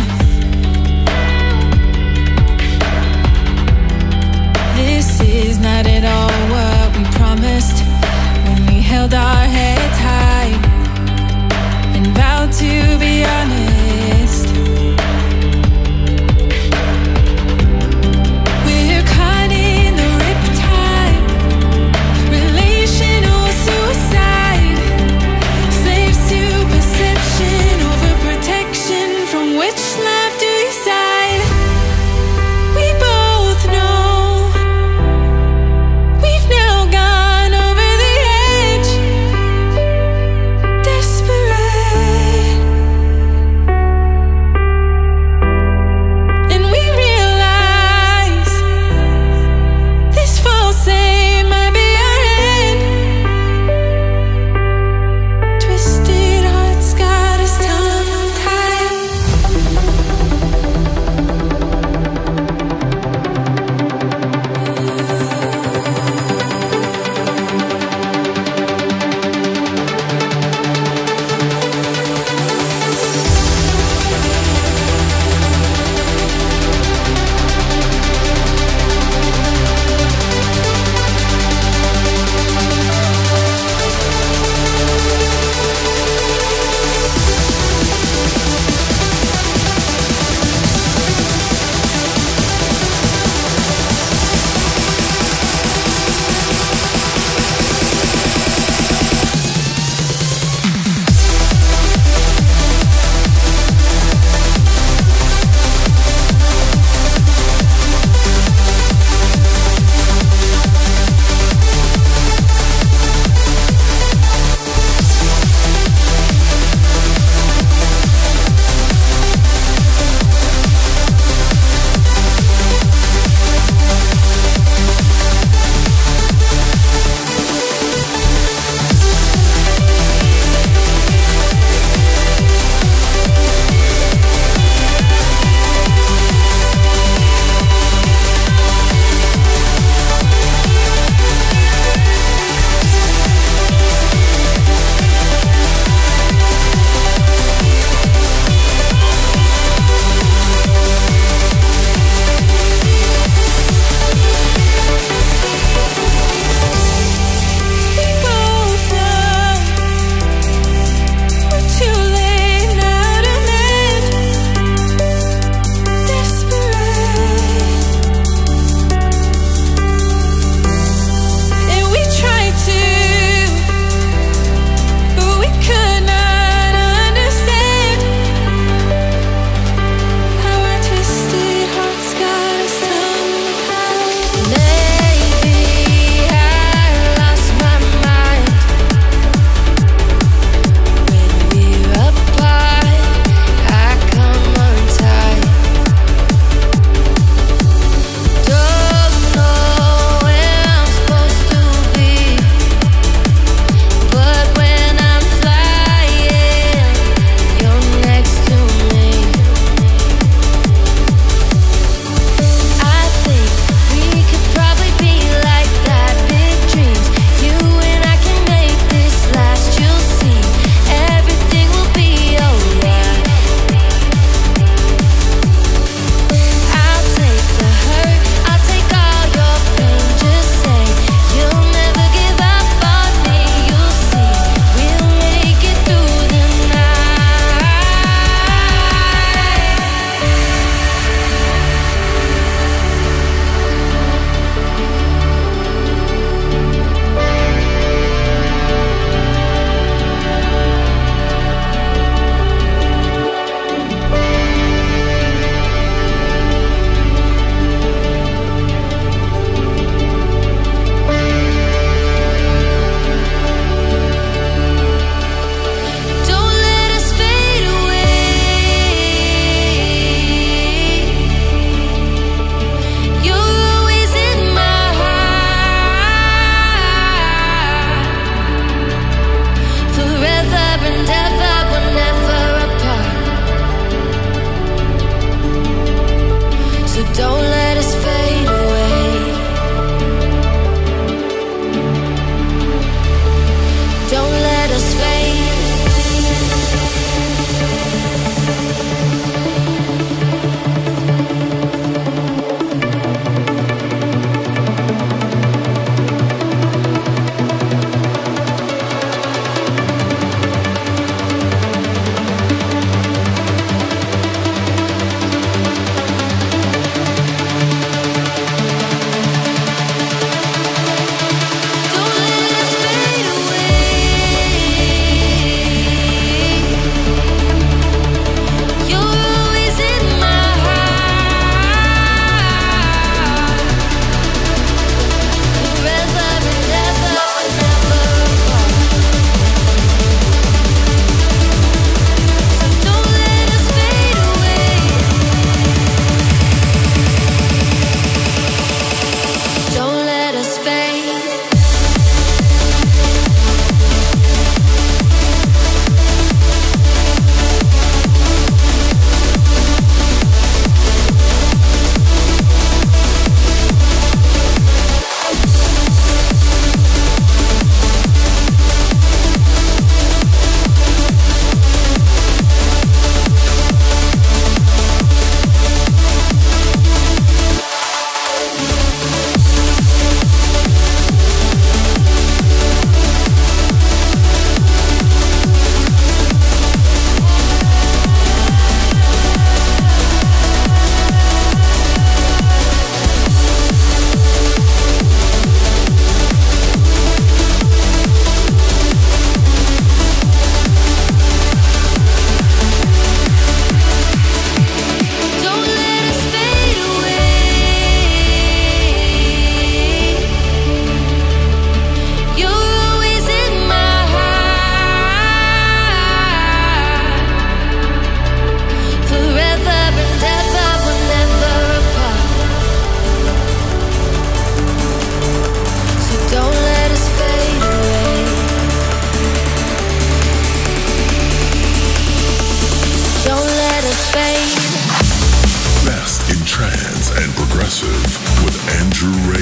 This is not at all what we promised when we held our heads high and vowed to be honest. We're caught in the riptide, relational suicide, slaves to perception, overprotection. From which life do you side? We both know we've now gone over the edge.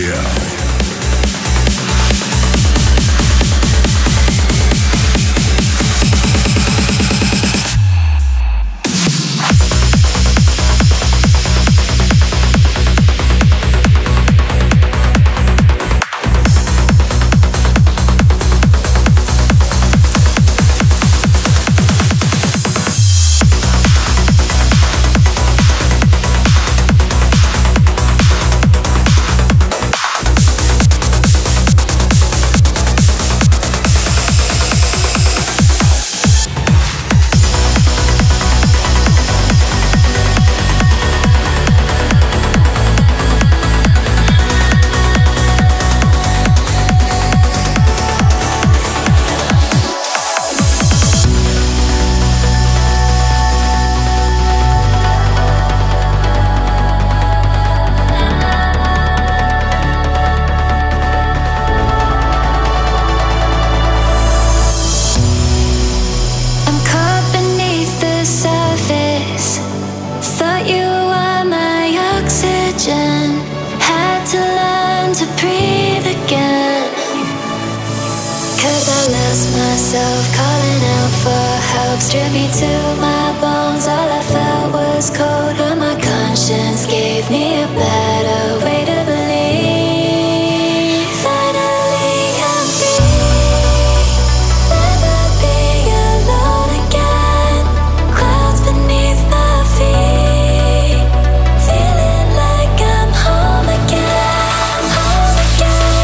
Gabriel. Myself calling out for help, stripped me to my bones. All I felt was cold, but my conscience gave me a better way to believe. Finally I'm free, never being alone again. Clouds beneath my feet, feeling like I'm home again, home again.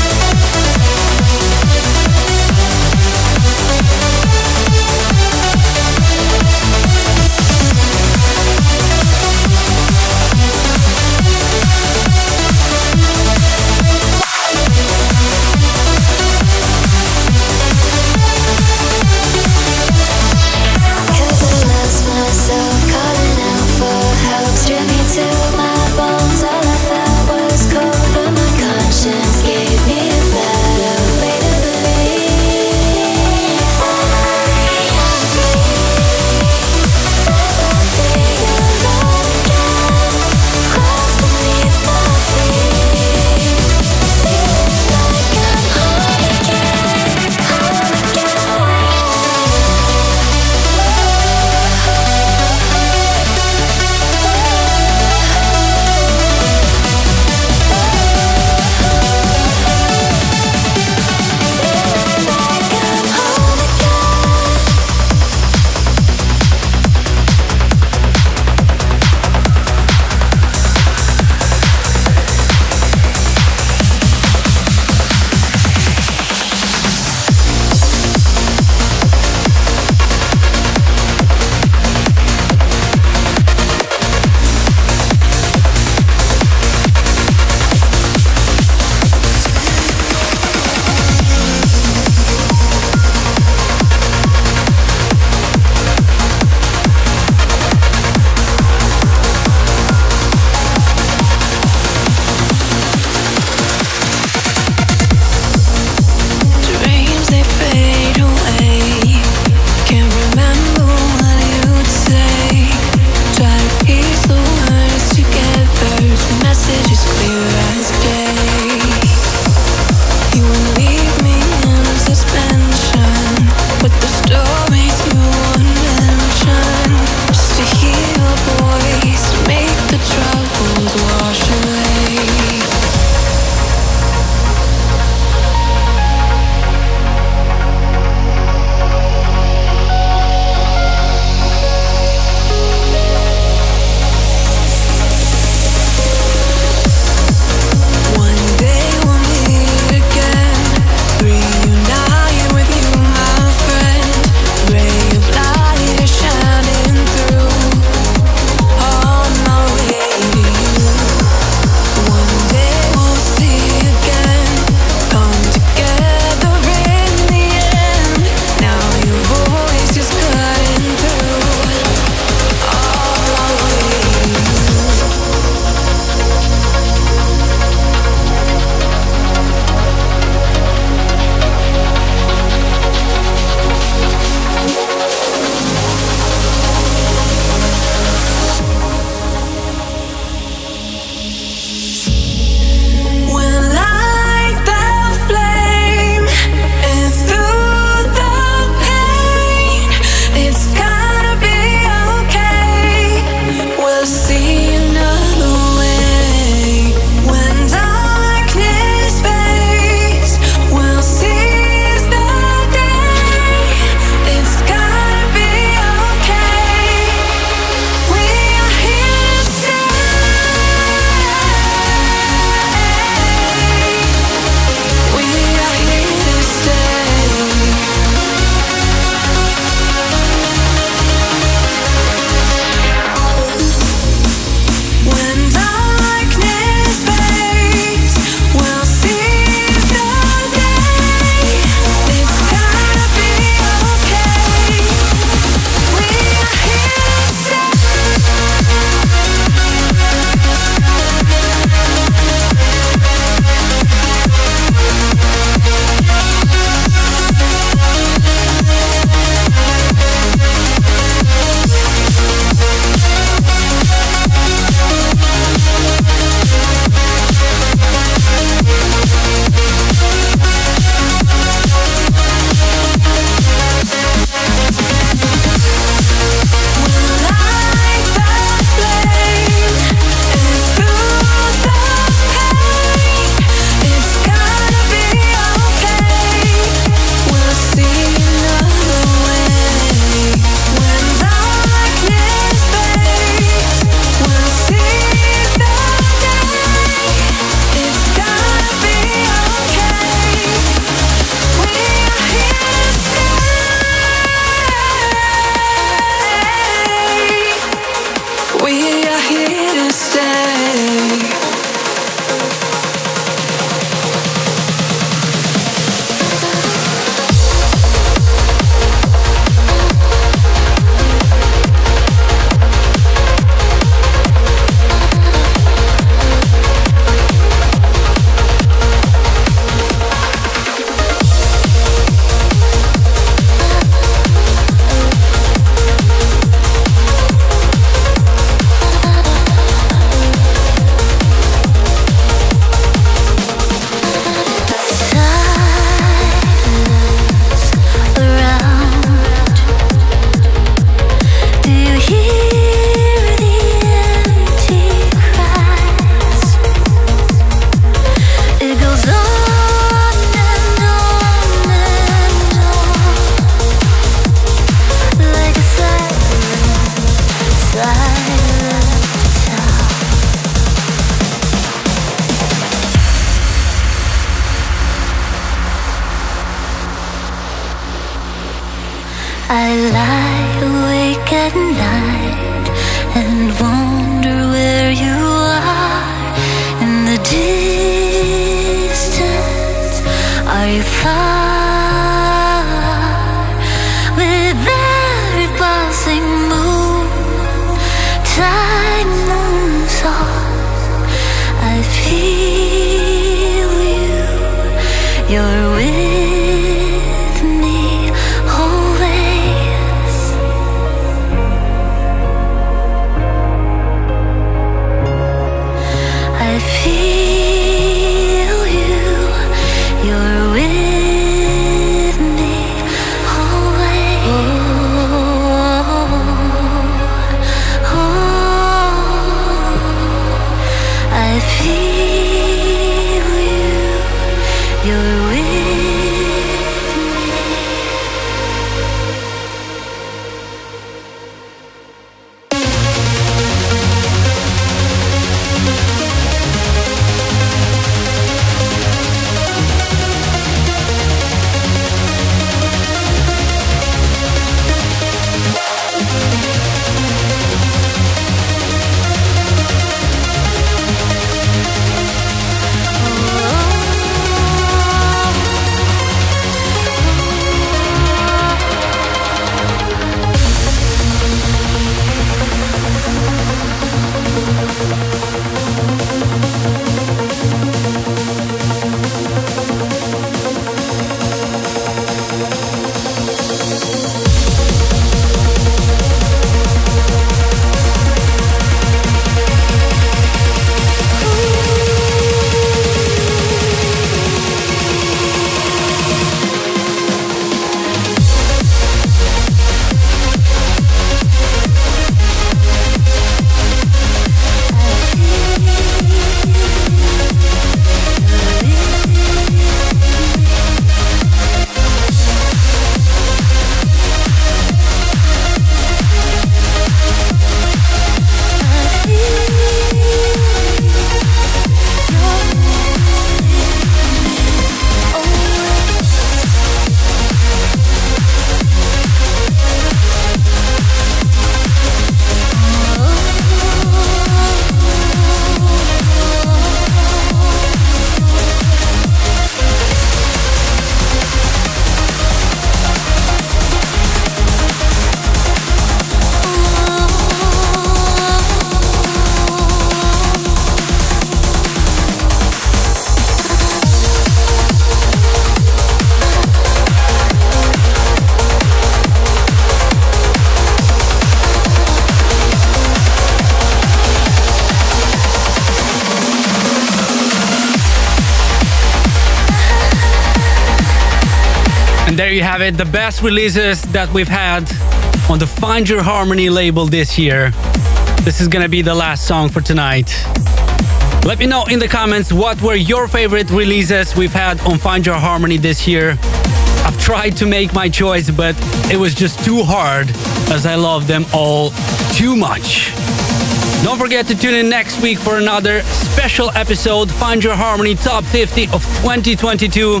There you have it, the best releases that we've had on the Find Your Harmony label this year. This is gonna be the last song for tonight. Let me know in the comments what were your favorite releases we've had on Find Your Harmony this year. I've tried to make my choice, but it was just too hard as I love them all too much. Don't forget to tune in next week for another special episode, Find Your Harmony Top 50 of 2022.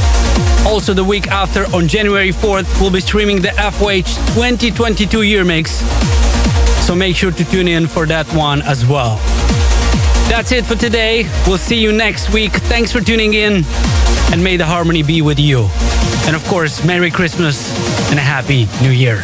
Also the week after, on January 4th, we'll be streaming the FOH 2022 year mix. So make sure to tune in for that one as well. That's it for today. We'll see you next week. Thanks for tuning in, and may the harmony be with you. And of course, Merry Christmas and a Happy New Year.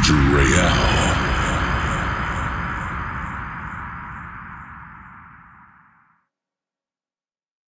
Royale.